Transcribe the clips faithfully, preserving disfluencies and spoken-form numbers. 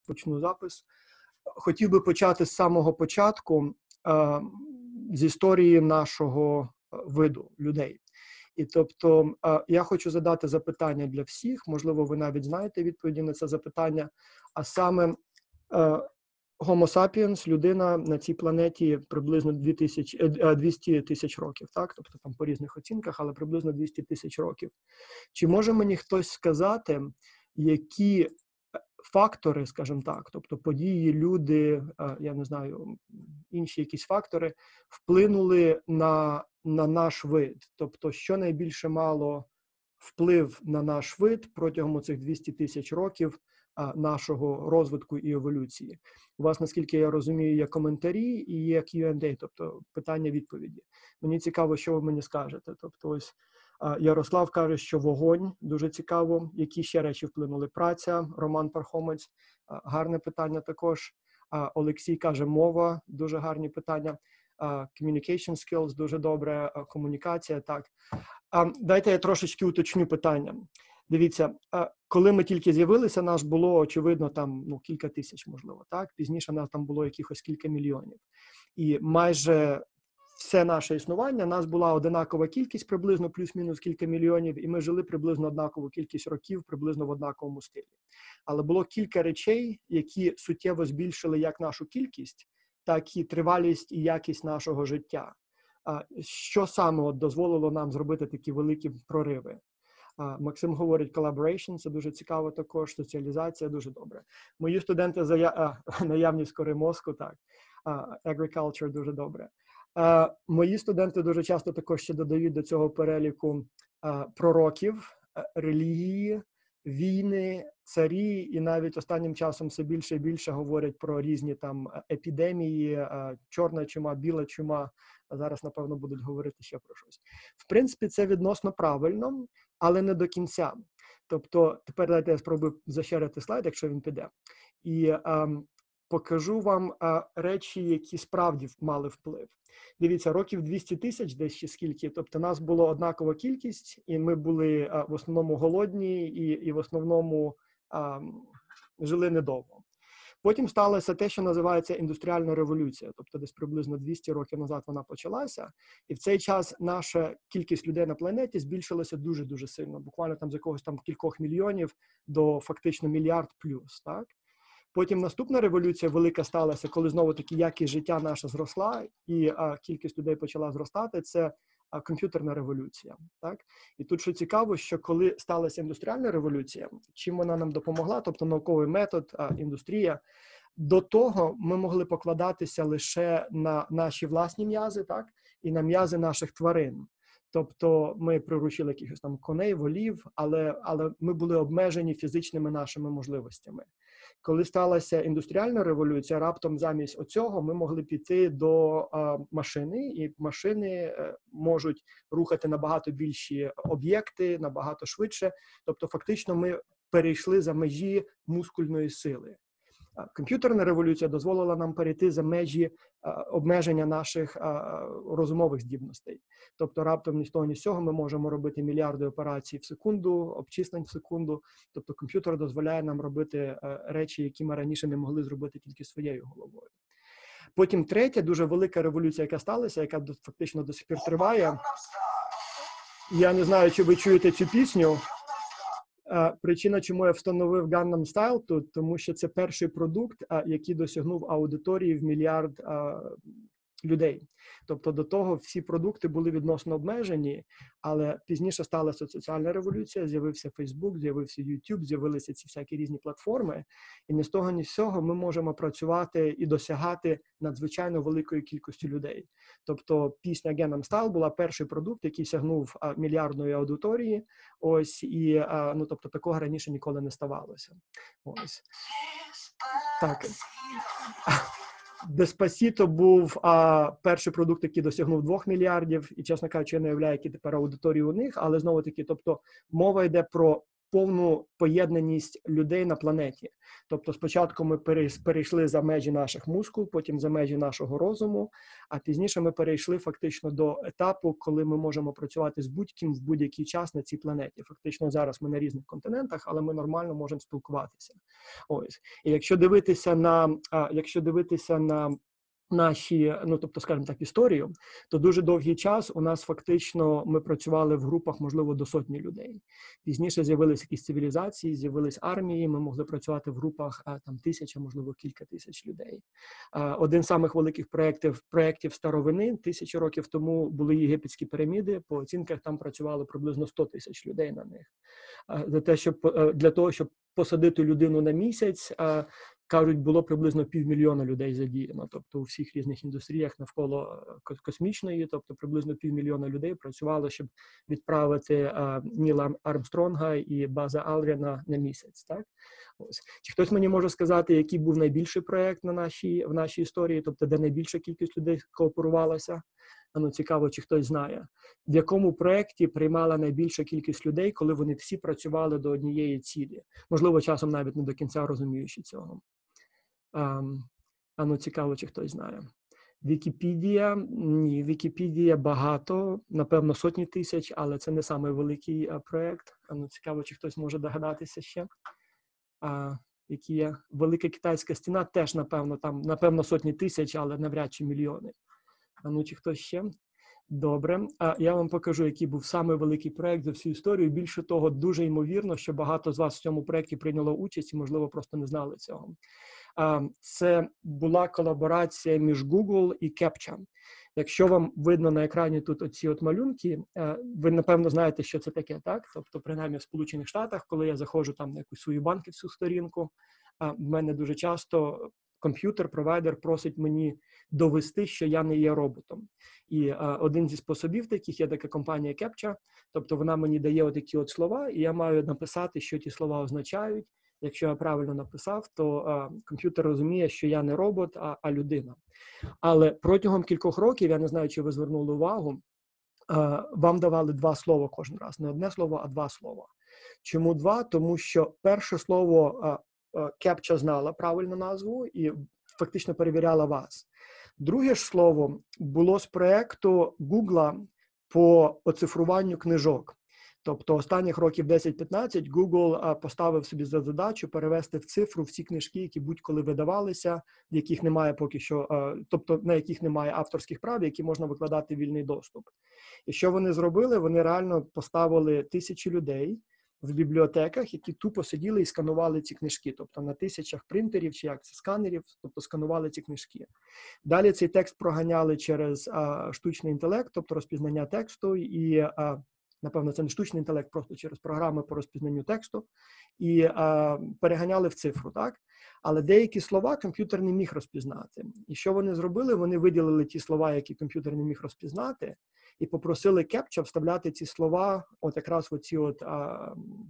почну запис. Хотів би почати з самого початку, з історії нашого виду, людей. І тобто я хочу задати запитання для всіх, можливо, ви навіть знаєте відповіді на це запитання, а саме Homo sapiens, людина на цій планеті приблизно двісті тисяч років, так? Тобто там по різних оцінках, але приблизно двісті тисяч років. Чи може мені хтось сказати, які фактори, скажімо так, тобто події, люди, я не знаю, інші якісь фактори, вплинули на, на наш вид? Тобто, що найбільше мало вплив на наш вид протягом цих двісті тисяч років нашого розвитку і еволюції? У вас, наскільки я розумію, є коментарі і є к'ю енд ей, тобто питання-відповіді. Мені цікаво, що ви мені скажете. Тобто ось Ярослав каже, що вогонь, дуже цікаво. Які ще речі вплинули? Праця, Роман Пархомець, гарне питання також. Олексій каже, мова, дуже гарні питання. Communication skills, дуже добре, комунікація, так. Дайте я трошечки уточню питання. Дивіться, коли ми тільки з'явилися, нас було, очевидно, там, ну, кілька тисяч, можливо, так? Пізніше нас там було якихось кілька мільйонів. І майже все наше існування, нас була одинакова кількість, приблизно плюс-мінус кілька мільйонів, і ми жили приблизно однакову кількість років, приблизно в однаковому стилі. Але було кілька речей, які суттєво збільшили як нашу кількість, так і тривалість і якість нашого життя. Що саме от дозволило нам зробити такі великі прориви? Максим говорить collaboration, це дуже цікаво також, соціалізація, дуже добре. Мої студенти, зая... а, наявність кори мозку, так, agriculture, дуже добре. А, мої студенти дуже часто також ще додають до цього переліку а, пророків, а, релігії, війни, царі, і навіть останнім часом все більше і більше говорять про різні там епідемії, а, чорна чума, біла чума, а зараз, напевно, будуть говорити ще про щось. В принципі, це відносно правильно, але не до кінця. Тобто, тепер дайте я спробую зашерити слайд, якщо він піде. І а, покажу вам а, речі, які справді мали вплив. Дивіться, років двісті тисяч, десь ще скільки, тобто нас було однакова кількість, і ми були а, в основному голодні, і, і в основному а, жили недовго. Потім сталося те, що називається індустріальна революція, тобто десь приблизно двісті років назад вона почалася, і в цей час наша кількість людей на планеті збільшилася дуже-дуже сильно, буквально там з якогось там кількох мільйонів до фактично мільярд плюс, так? Потім наступна революція велика сталася, коли знову-таки якість життя наша зросла, і а, кількість людей почала зростати, це а, комп'ютерна революція, так? І тут що цікаво, що коли сталася індустріальна революція, чим вона нам допомогла, тобто науковий метод, а, індустрія, до того ми могли покладатися лише на наші власні м'язи, так? І на м'язи наших тварин. Тобто ми приручили якихось там коней, волів, але, але ми були обмежені фізичними нашими можливостями. Коли сталася індустріальна революція, раптом замість оцього ми могли піти до а, машини, і машини а, можуть рухати набагато більші об'єкти, набагато швидше. Тобто фактично ми перейшли за межі мускульної сили. Комп'ютерна революція дозволила нам перейти за межі а, обмеження наших а, розумових здібностей. Тобто раптом ні з того, ні з цього ми можемо робити мільярди операцій в секунду, обчислень в секунду. Тобто комп'ютер дозволяє нам робити а, речі, які ми раніше не могли зробити тільки своєю головою. Потім третя дуже велика революція, яка сталася, яка фактично до сих пір триває. Я не знаю, чи ви чуєте цю пісню. Причина, чому я встановив Gangnam Style тут, тому що це перший продукт, який досягнув аудиторії в мільярд людей. Тобто до того всі продукти були відносно обмежені, але пізніше сталася соціальна революція, з'явився Facebook, з'явився YouTube, з'явилися ці всякі різні платформи, і ні з того, ні з цього ми можемо працювати і досягати надзвичайно великої кількості людей. Тобто пісня Gangnam Style була перший продукт, який сягнув а, мільярдної аудиторії, ось, і, а, ну, тобто такого раніше ніколи не ставалося. Ось. Так. Despacito був а, перший продукт, який досягнув двох мільярдів, і, чесно кажучи, я не уявляю, які тепер аудиторії у них, але знову-таки, тобто мова йде про повну поєднаність людей на планеті. Тобто спочатку ми перейшли за межі наших мускул, потім за межі нашого розуму, а пізніше ми перейшли фактично до етапу, коли ми можемо працювати з будь-ким в будь-який час на цій планеті. Фактично зараз ми на різних континентах, але ми нормально можемо спілкуватися. Ось. І якщо дивитися на, якщо дивитися на наші, ну, тобто, скажімо так, історію, то дуже довгий час у нас фактично ми працювали в групах, можливо, до сотні людей. Пізніше з'явилися якісь цивілізації, з'явились армії, ми могли працювати в групах там тисяча, можливо, кілька тисяч людей. Один з самих великих проєктів, проєктів старовини, тисячі років тому, були єгипетські піраміди, по оцінках там працювало приблизно сто тисяч людей на них. Для того, щоб, для того, щоб посадити людину на місяць, кажуть, було приблизно півмільйона людей задіяно, тобто у всіх різних індустріях навколо космічної, тобто приблизно півмільйона людей працювало, щоб відправити а, Ніла Армстронга і База Алдріна на місяць. Так? Ось. Чи хтось мені може сказати, який був найбільший проєкт на нашій, в нашій історії, тобто де найбільша кількість людей кооперувалася? Ну, цікаво, чи хтось знає. В якому проєкті приймала найбільша кількість людей, коли вони всі працювали до однієї цілі? Можливо, часом навіть не до кінця розуміючи цього. А, а ну, цікаво, чи хтось знає. Вікіпедія, ні, Вікіпедія багато, напевно, сотні тисяч, але це не самий великий а, проєкт. А ну, цікаво, чи хтось може догадатися ще. А, які є Велика Китайська стіна, теж, напевно, там, напевно, сотні тисяч, але навряд чи мільйони. А ну, чи хтось ще? Добре. А я вам покажу, який був самий великий проєкт за всю історію. Більше того, дуже ймовірно, що багато з вас в цьому проєкті прийняло участь і, можливо, просто не знали цього. Це була колаборація між Google і CAPTCHA. Якщо вам видно на екрані тут оці от малюнки, ви, напевно, знаєте, що це таке, так? Тобто, принаймні, в Сполучених Штатах, коли я заходжу там на якусь свою банківську сторінку, в мене дуже часто комп'ютер, провайдер просить мені довести, що я не є роботом. І а, один зі способів таких є така компанія CAPTCHA, тобто вона мені дає отакі от слова, і я маю написати, що ті слова означають. Якщо я правильно написав, то а, комп'ютер розуміє, що я не робот, а, а людина. Але протягом кількох років, я не знаю, чи ви звернули увагу, а, вам давали два слова кожен раз. Не одне слово, а два слова. Чому два? Тому що перше слово а, CAPTCHA знала правильну назву і фактично перевіряла вас. Друге ж слово було з проєкту Google по оцифруванню книжок. Тобто останніх років десять-п'ятнадцять Google поставив собі за задачу перевести в цифру всі книжки, які будь-коли видавалися, в яких немає поки що, тобто на яких немає авторських прав, які можна викладати в вільний доступ. І що вони зробили? Вони реально поставили тисячі людей в бібліотеках, які тупо сиділи і сканували ці книжки, тобто на тисячах принтерів, чи як це, сканерів, тобто сканували ці книжки. Далі цей текст проганяли через а, штучний інтелект, тобто розпізнання тексту, і, а, напевно, це не штучний інтелект, просто через програми по розпізнанню тексту, і а, переганяли в цифру, так? Але деякі слова комп'ютер не міг розпізнати. І що вони зробили? Вони виділили ті слова, які комп'ютер не міг розпізнати, і попросили CAPTCHA вставляти ці слова от якраз в оці от а,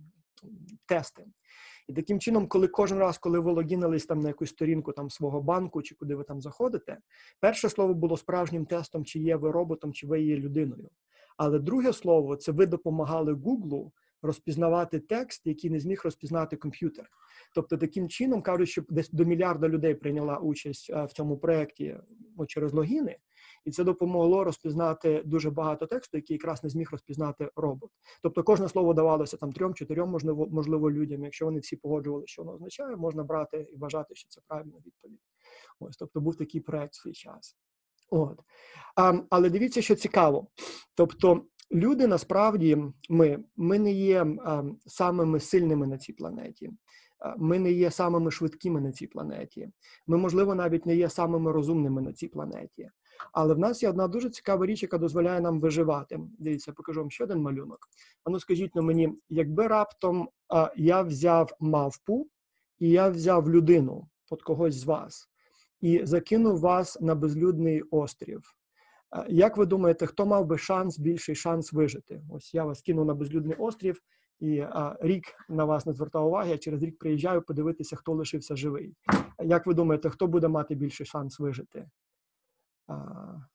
тести. І таким чином, коли кожен раз, коли ви логінились там на якусь сторінку там свого банку, чи куди ви там заходите, перше слово було справжнім тестом, чи є ви роботом, чи ви є людиною. Але друге слово, це ви допомагали Google розпізнавати текст, який не зміг розпізнати комп'ютер. Тобто таким чином, кажуть, що десь до мільярда людей прийняла участь в цьому проєкті через логіни, і це допомогло розпізнати дуже багато тексту, який якраз не зміг розпізнати робот. Тобто кожне слово давалося там трьом-чотирьом, можливо, можливо, людям. Якщо вони всі погоджували, що воно означає, можна брати і вважати, що це правильна відповідь. Ось, тобто був такий проєкт в свій час. От. А, але дивіться, що цікаво. Тобто люди, насправді, ми, ми не є а, самими сильними на цій планеті. Ми не є самими швидкими на цій планеті. Ми, можливо, навіть не є самими розумними на цій планеті. Але в нас є одна дуже цікава річ, яка дозволяє нам виживати. Дивіться, я покажу вам ще один малюнок. А ну скажіть на мені, якби раптом а, я взяв мавпу і я взяв людину, от когось з вас, і закинув вас на безлюдний острів, а, як ви думаєте, хто мав би шанс, більший шанс вижити? Ось я вас кинув на безлюдний острів, і а, рік на вас не звертав уваги, я через рік приїжджаю подивитися, хто лишився живий. Як ви думаєте, хто буде мати більший шанс вижити? А,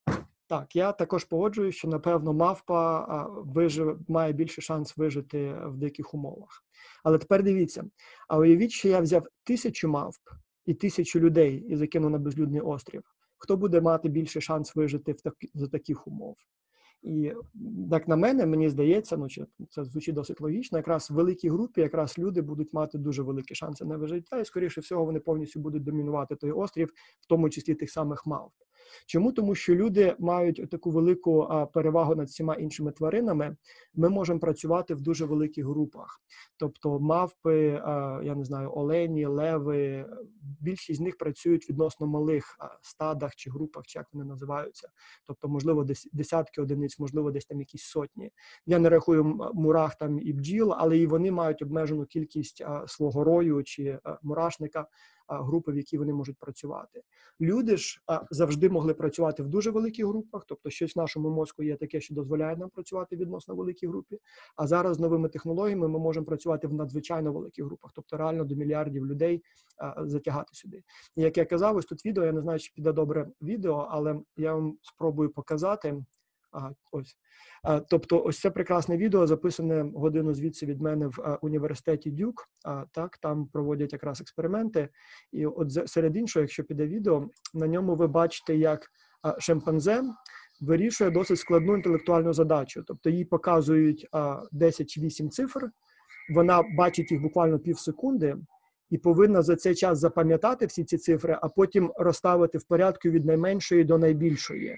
Так, я також погоджуюсь, що, напевно, мавпа а, виживе, має більше шанс вижити в диких умовах. Але тепер дивіться, а уявіть, що я взяв тисячу мавп і тисячу людей і закинув на безлюдний острів. Хто буде мати більше шанс вижити в такі, за таких умов? І, як на мене, мені здається, ну, чи це звучить досить логічно, якраз в великій групі якраз люди будуть мати дуже великі шанси на вижиття, і, скоріше всього, вони повністю будуть домінувати той острів, в тому числі тих самих мавп. Чому? Тому що люди мають таку велику а, перевагу над всіма іншими тваринами. Ми можемо працювати в дуже великих групах. Тобто мавпи, а, я не знаю, олені, леви, більшість з них працюють відносно малих а, стадах чи групах, чи як вони називаються. Тобто, можливо, десь десятки одиниць, можливо, десь там якісь сотні. Я не рахую мурах там і бджіл, але і вони мають обмежену кількість а, свого рою чи а, мурашника, групи, в які вони можуть працювати. Люди ж а, завжди могли працювати в дуже великих групах, тобто щось в нашому мозку є таке, що дозволяє нам працювати в відносно великій групі, а зараз з новими технологіями ми можемо працювати в надзвичайно великих групах, тобто реально до мільярдів людей а, затягати сюди. І як я казав, ось тут відео, я не знаю, чи піде добре відео, але я вам спробую показати. Ага, ось. А, тобто ось це прекрасне відео, записане годину звідси від мене в а, університеті Дюк. А, так, там проводять якраз експерименти. І от серед іншого, якщо піде відео, на ньому ви бачите, як а, шимпанзе вирішує досить складну інтелектуальну задачу. Тобто їй показують а, десять чи вісім цифр, вона бачить їх буквально пів секунди і повинна за цей час запам'ятати всі ці цифри, а потім розставити в порядку від найменшої до найбільшої.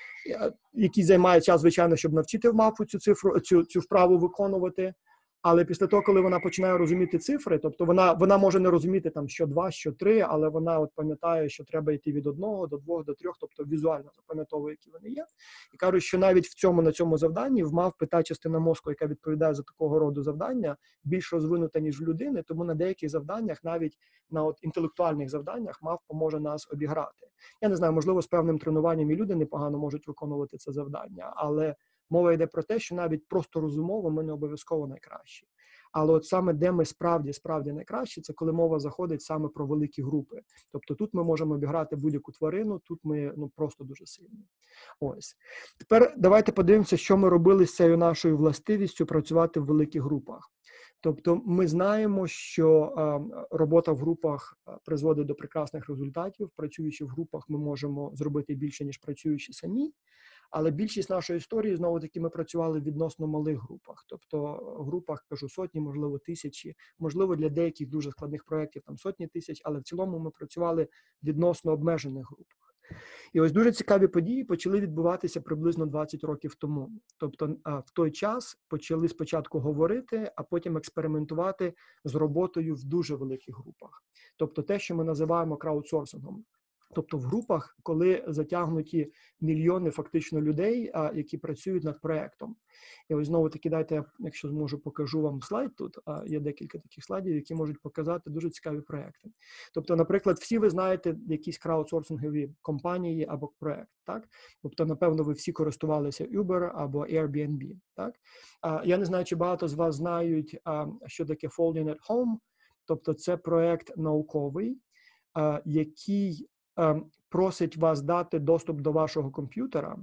Який займає час, звичайно, щоб навчити мавпу цю цифру, цю, цю вправу виконувати. Але після того, коли вона починає розуміти цифри, тобто вона, вона може не розуміти там, що два, що три, але вона от пам'ятає, що треба йти від одного до двох, до трьох, тобто візуально запам'ятовує, які вони є. І кажуть, що навіть в цьому, на цьому завданні в мавпи та частина мозку, яка відповідає за такого роду завдання, більш розвинута, ніж в людини, тому на деяких завданнях, навіть на от інтелектуальних завданнях, мавпа може нас обіграти. Я не знаю, можливо, з певним тренуванням і люди непогано можуть виконувати це завдання, але мова йде про те, що навіть просто розумово ми не обов'язково найкращі. Але от саме де ми справді, справді найкращі, це коли мова заходить саме про великі групи. Тобто тут ми можемо обіграти будь-яку тварину, тут ми ну, просто дуже сильні. Ось. Тепер давайте подивимося, що ми робили з цією нашою властивістю працювати в великих групах. Тобто ми знаємо, що е, робота в групах призводить до прекрасних результатів. Працюючи в групах, ми можемо зробити більше, ніж працюючи самі. Але більшість нашої історії, знову-таки, ми працювали в відносно малих групах. Тобто в групах, кажу, сотні, можливо, тисячі. Можливо, для деяких дуже складних проєктів там сотні тисяч, але в цілому ми працювали в відносно обмежених групах. І ось дуже цікаві події почали відбуватися приблизно двадцять років тому. Тобто в той час почали спочатку говорити, а потім експериментувати з роботою в дуже великих групах. Тобто те, що ми називаємо краудсорсингом. Тобто в групах, коли затягнуті мільйони фактично людей, а, які працюють над проєктом. І ось знову-таки дайте, якщо зможу, покажу вам слайд тут. А, є декілька таких слайдів, які можуть показати дуже цікаві проєкти. Тобто, наприклад, всі ви знаєте якісь краудсорсингові компанії або проєкт, так? Тобто, напевно, ви всі користувалися Uber або Airbnb, так? А, я не знаю, чи багато з вас знають, а, що таке Folding at Home. Тобто, це проєкт науковий, а, який просить вас дати доступ до вашого комп'ютера,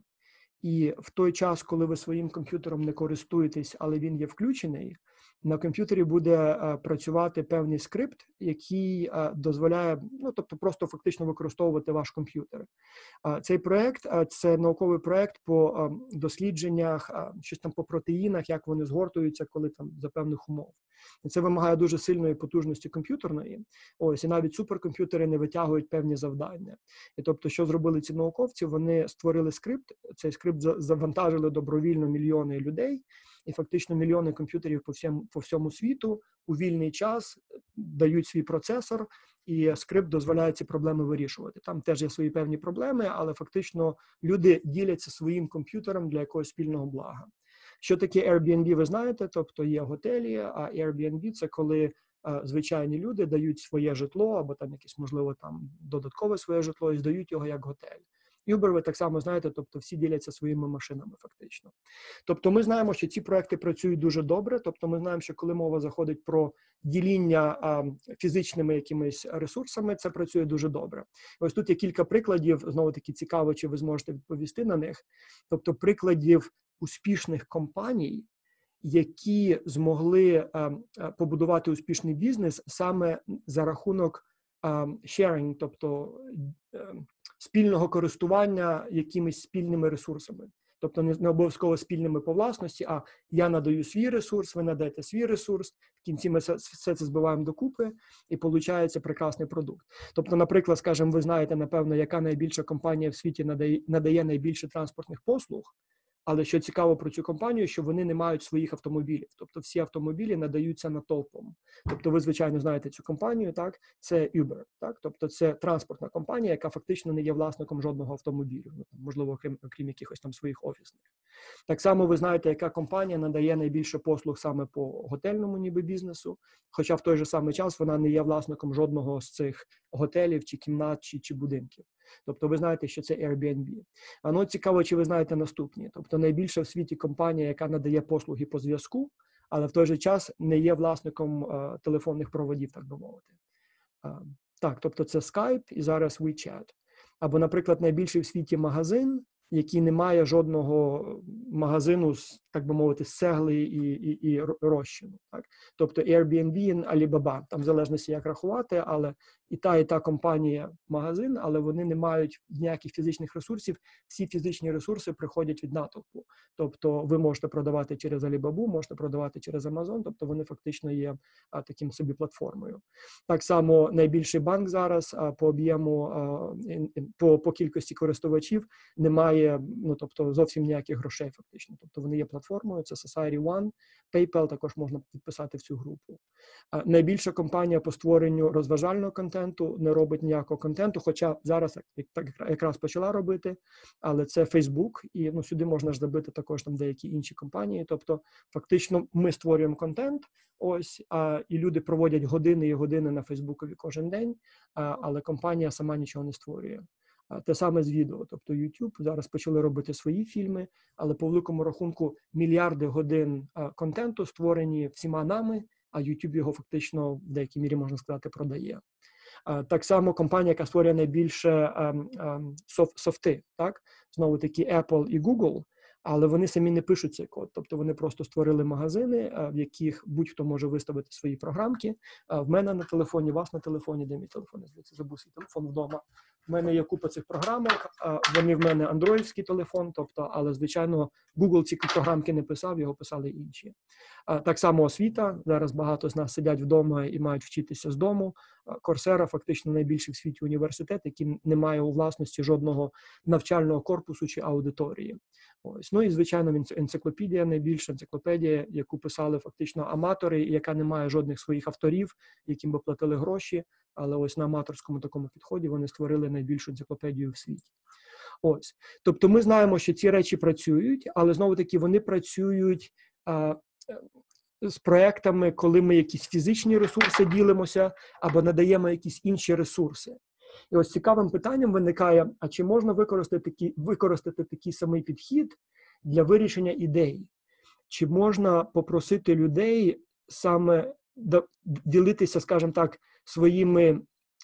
і в той час, коли ви своїм комп'ютером не користуєтесь, але він є включений, на комп'ютері буде а, працювати певний скрипт, який а, дозволяє, ну, тобто просто фактично використовувати ваш комп'ютер. А, цей проєкт, а, це науковий проєкт по а, дослідженнях, а, щось там по протеїнах, як вони згортуються, коли там за певних умов. І це вимагає дуже сильної потужності комп'ютерної. Ось, і навіть суперкомп'ютери не витягують певні завдання. І тобто, що зробили ці науковці? Вони створили скрипт, цей скрипт завантажили добровільно мільйони людей, і фактично мільйони комп'ютерів по всьому, по всьому світу у вільний час дають свій процесор, і скрипт дозволяє ці проблеми вирішувати. Там теж є свої певні проблеми, але фактично люди діляться своїм комп'ютером для якогось спільного блага. Що таке Airbnb, ви знаєте, тобто є готелі, а Airbnb – це коли а, звичайні люди дають своє житло, або там якесь, можливо, там додаткове своє житло і здають його як готель. Uber, ви так само знаєте, тобто всі діляться своїми машинами фактично. Тобто ми знаємо, що ці проекти працюють дуже добре, тобто ми знаємо, що коли мова заходить про діління а, фізичними якимись ресурсами, це працює дуже добре. Ось тут є кілька прикладів, знову-таки цікаво, чи ви зможете відповісти на них. Тобто прикладів успішних компаній, які змогли а, побудувати успішний бізнес саме за рахунок а, sharing, тобто а, спільного користування якимись спільними ресурсами. Тобто не, не обов'язково спільними по власності, а я надаю свій ресурс, ви надаєте свій ресурс, в кінці ми все, все це збиваємо докупи і виходить прекрасний продукт. Тобто, наприклад, скажімо, ви знаєте, напевно, яка найбільша компанія в світі надає, надає найбільше транспортних послуг, але що цікаво про цю компанію, що вони не мають своїх автомобілів. Тобто всі автомобілі надаються натовпом. Тобто ви, звичайно, знаєте цю компанію, так? Це Uber, так? Тобто це транспортна компанія, яка фактично не є власником жодного автомобілю, ну, можливо, окрім, окрім якихось там своїх офісних. Так само ви знаєте, яка компанія надає найбільше послуг саме по готельному ніби бізнесу, хоча в той же самий час вона не є власником жодного з цих готелів, чи кімнат, чи, чи будинків. Тобто ви знаєте, що це Airbnb. А ну цікаво, чи ви знаєте наступні. Тобто найбільша в світі компанія, яка надає послуги по зв'язку, але в той же час не є власником а, телефонних проводів, так би мовити. А, так, тобто це Skype і зараз WeChat. Або, наприклад, найбільший в світі магазин, який не має жодного магазину, так би мовити, з цегли і, і, і розчину. Так? Тобто Airbnb і Alibaba, там в залежності як рахувати, але і та, і та компанія магазин, але вони не мають ніяких фізичних ресурсів, всі фізичні ресурси приходять від натовпу. Тобто ви можете продавати через Alibaba, можете продавати через Amazon, тобто вони фактично є а, таким собі платформою. Так само найбільший банк зараз а, по об'єму, а, по, по кількості користувачів не має, ну, тобто зовсім ніяких грошей фактично. Тобто вони є платформою, це Society One, PayPal також можна підписати в цю групу. А, найбільша компанія по створенню розважального контенту не робить ніякого контенту, хоча зараз як, так, якраз почала робити, але це Facebook, і ну, сюди можна ж забити також там деякі інші компанії. Тобто фактично ми створюємо контент, ось, а, і люди проводять години і години на Фейсбукові кожен день, а, але компанія сама нічого не створює. Те саме з відео, тобто YouTube зараз почали робити свої фільми, але по великому рахунку мільярди годин а, контенту створені всіма нами, а YouTube його фактично в деякій мірі, можна сказати, продає. А, так само компанія, яка створює найбільше а, а, соф, софти, так? Знову таки Apple і Google, але вони самі не пишуть цей код, тобто вони просто створили магазини, а, в яких будь-хто може виставити свої програмки. А, в мене на телефоні, у вас на телефоні, де мій телефон, здається, забув свій телефон вдома. У мене є купа цих програмок, вони в мене андроїдський телефон, тобто, але, звичайно, Google ці програмки не писав, його писали інші. Так само освіта, зараз багато з нас сидять вдома і мають вчитися з дому. Coursera фактично найбільший в світі університет, який не має у власності жодного навчального корпусу чи аудиторії. Ось. Ну і, звичайно, енциклопедія, найбільша енциклопедія, яку писали фактично аматори, яка не має жодних своїх авторів, яким би платили гроші, але ось на аматорському такому підході вони створили найбільшу енциклопедію в світі. Ось. Тобто ми знаємо, що ці речі працюють, але знову-таки вони працюють а, з проектами, коли ми якісь фізичні ресурси ділимося або надаємо якісь інші ресурси. І ось цікавим питанням виникає, а чи можна використати такий, використати такий самий підхід для вирішення ідей? Чи можна попросити людей саме ділитися, скажімо так, своїми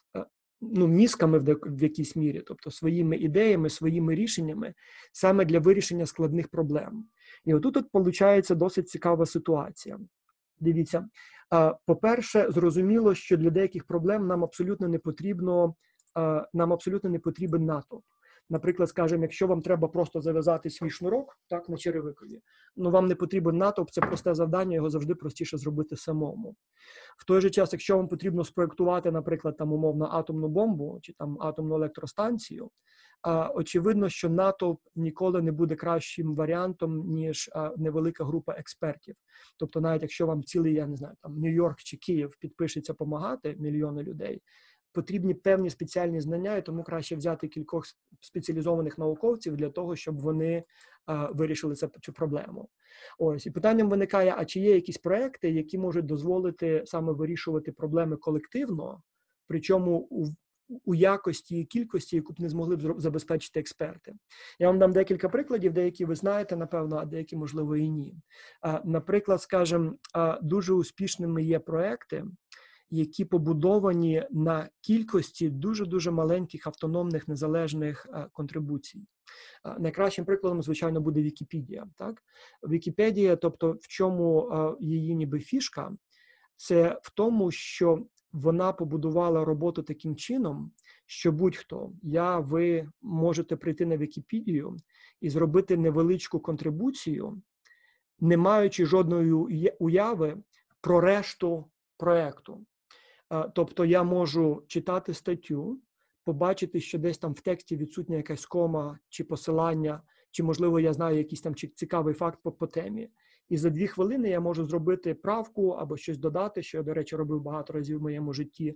ну, мізками в, в якійсь мірі, тобто своїми ідеями, своїми рішеннями, саме для вирішення складних проблем. І отут от виходить досить цікава ситуація. Дивіться, по-перше, зрозуміло, що для деяких проблем нам абсолютно не потрібно, нам абсолютно не потрібен натовп. Наприклад, скажімо, якщо вам треба просто зав'язати свій шнурок, так, на черевикові, ну вам не потрібен натовп, це просте завдання, його завжди простіше зробити самому. В той же час, якщо вам потрібно спроєктувати, наприклад, там умовно атомну бомбу чи там атомну електростанцію, а, очевидно, що натовп ніколи не буде кращим варіантом, ніж а, невелика група експертів. Тобто навіть якщо вам цілий, я не знаю, там Нью-Йорк чи Київ підпишеться допомагати, мільйони людей, потрібні певні спеціальні знання, і тому краще взяти кількох спеціалізованих науковців для того, щоб вони а, вирішили цю, цю проблему. Ось, і питанням виникає, а чи є якісь проекти, які можуть дозволити саме вирішувати проблеми колективно, причому у, у якості і кількості, яку б не змогли б забезпечити експерти. Я вам дам декілька прикладів, деякі ви знаєте, напевно, а деякі, можливо, і ні. Наприклад, скажімо, дуже успішними є проекти, які побудовані на кількості дуже-дуже маленьких автономних незалежних контрибуцій. Найкращим прикладом, звичайно, буде Вікіпедія. Так? Вікіпедія, тобто в чому її ніби фішка, це в тому, що вона побудувала роботу таким чином, що будь-хто, я, ви можете прийти на Вікіпедію і зробити невеличку контрибуцію, не маючи жодної уяви про решту проєкту. Тобто я можу читати статтю, побачити, що десь там в тексті відсутня якась кома чи посилання, чи, можливо, я знаю якийсь там цікавий факт по, по темі. І за дві хвилини я можу зробити правку або щось додати, що я, до речі, робив багато разів в моєму житті,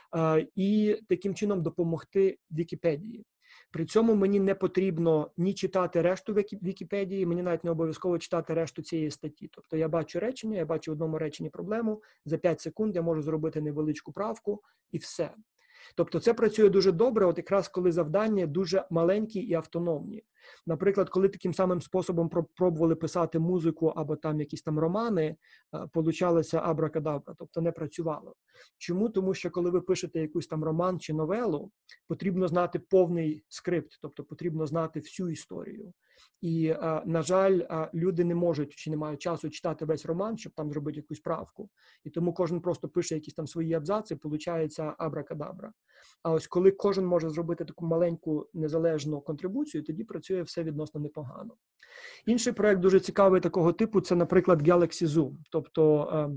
і таким чином допомогти Вікіпедії. При цьому мені не потрібно ні читати решту Вікіпедії, мені навіть не обов'язково читати решту цієї статті. Тобто я бачу речення, я бачу в одному реченні проблему, за п'ять секунд я можу зробити невеличку правку і все. Тобто це працює дуже добре, от якраз коли завдання дуже маленькі і автономні. Наприклад, коли таким самим способом пробували писати музику або там якісь там романи, получалося абракадабра, тобто не працювало. Чому? Тому що коли ви пишете якийсь там роман чи новелу, потрібно знати повний скрипт, тобто потрібно знати всю історію. І, на жаль, люди не можуть чи не мають часу читати весь роман, щоб там зробити якусь правку. І тому кожен просто пише якісь там свої абзаци, получається абракадабра. А ось коли кожен може зробити таку маленьку незалежну контрибуцію, тоді працює все відносно непогано. Інший проект дуже цікавий такого типу – це, наприклад, Galaxy Zoo, тобто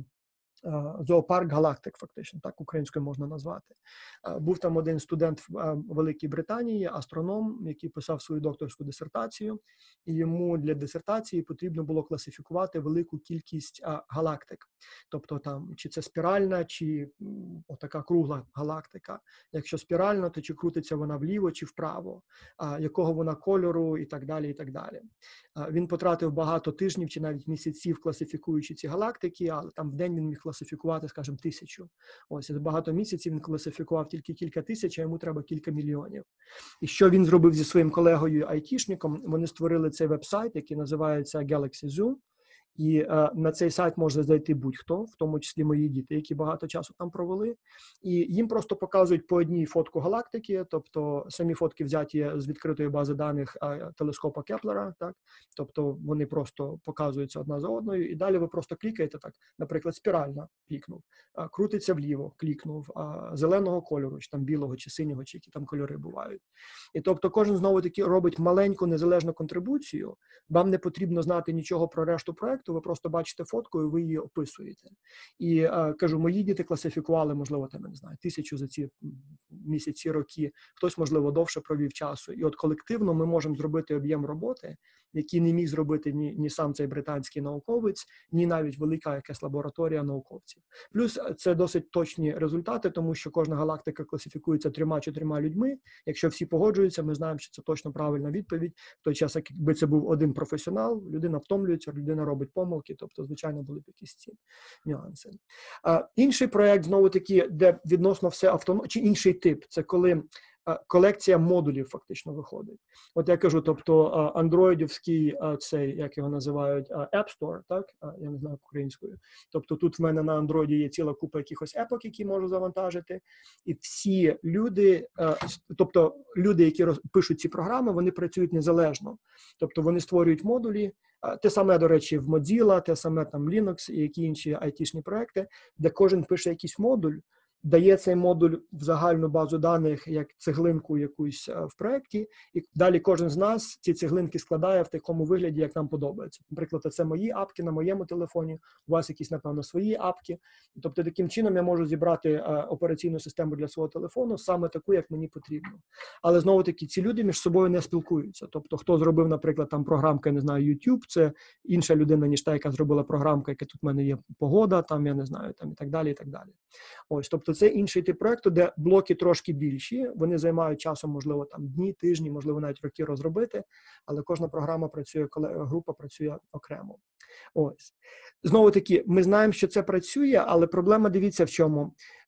зоопарк галактик, фактично, так українською можна назвати. Був там один студент в Великій Британії, астроном, який писав свою докторську дисертацію, і йому для дисертації потрібно було класифікувати велику кількість галактик. Тобто там, чи це спіральна, чи отака кругла галактика. Якщо спіральна, то чи крутиться вона вліво, чи вправо, якого вона кольору і так далі, і так далі. Він потратив багато тижнів чи навіть місяців класифікуючи ці галактики, але там в день він міг класифікувати, скажімо, тисячу. Ось, за багато місяців він класифікував тільки кілька тисяч, а йому треба кілька мільйонів. І що він зробив зі своїм колегою айтішником? Вони створили цей веб-сайт, який називається Galaxy Zoo. І е, на цей сайт може зайти будь-хто, в тому числі мої діти, які багато часу там провели. І їм просто показують по одній фотку галактики, тобто самі фотки взяті з відкритої бази даних е, телескопа Кеплера, так? Тобто вони просто показуються одна за одною, і далі ви просто клікаєте, так, наприклад, спіральна, клікнув, е, крутиться вліво, клікнув, е, зеленого кольору, чи там білого, чи синього, чи які там кольори бувають. І тобто кожен знову-таки робить маленьку незалежну контрибуцію, вам не потрібно знати нічого про решту проекту, ви просто бачите фотку і ви її описуєте. І е, кажу, мої діти класифікували, можливо, там, я не знаю, тисячу за ці місяці, роки, хтось, можливо, довше провів часу. І от колективно ми можемо зробити об'єм роботи, який не міг зробити ні, ні сам цей британський науковець, ні навіть велика якась лабораторія науковців. Плюс це досить точні результати, тому що кожна галактика класифікується трьома-чотирма людьми. Якщо всі погоджуються, ми знаємо, що це точно правильна відповідь. В той час, якби це був один професіонал, людина втомлюється, людина робить помилки, тобто, звичайно, були б якісь ці нюанси. А, інший проєкт, знову-таки, де відносно все автономно, чи інший тип, це коли колекція модулів фактично виходить. От я кажу, тобто андроїдівський цей, як його називають, App Store, так? Я не знаю українською. Тобто тут в мене на андроїді є ціла купа якихось епок, які можу завантажити. І всі люди, тобто люди, які пишуть ці програми, вони працюють незалежно. Тобто вони створюють модулі, те саме, до речі, в Mozilla, те саме там Linux і які інші айтішні проекти, де кожен пише якийсь модуль, дає цей модуль в загальну базу даних як цеглинку якусь в проєкті, і далі кожен з нас ці цеглинки складає в такому вигляді, як нам подобається. Наприклад, це мої апки на моєму телефоні, у вас якісь, напевно, свої апки. Тобто таким чином я можу зібрати операційну систему для свого телефону саме таку, як мені потрібно. Але знову-таки ці люди між собою не спілкуються. Тобто хто зробив, наприклад, там програмка, я не знаю, YouTube, це інша людина, ніж та, яка зробила програмка, яка тут в мене є погода, там, я не знаю, там і так далі, і так далі. Ось, тобто це інший тип проєкту, де блоки трошки більші, вони займають часом, можливо, там дні, тижні, можливо, навіть роки розробити, але кожна програма працює, група працює окремо. Ось. Знову таки, ми знаємо, що це працює, але проблема, дивіться в чому.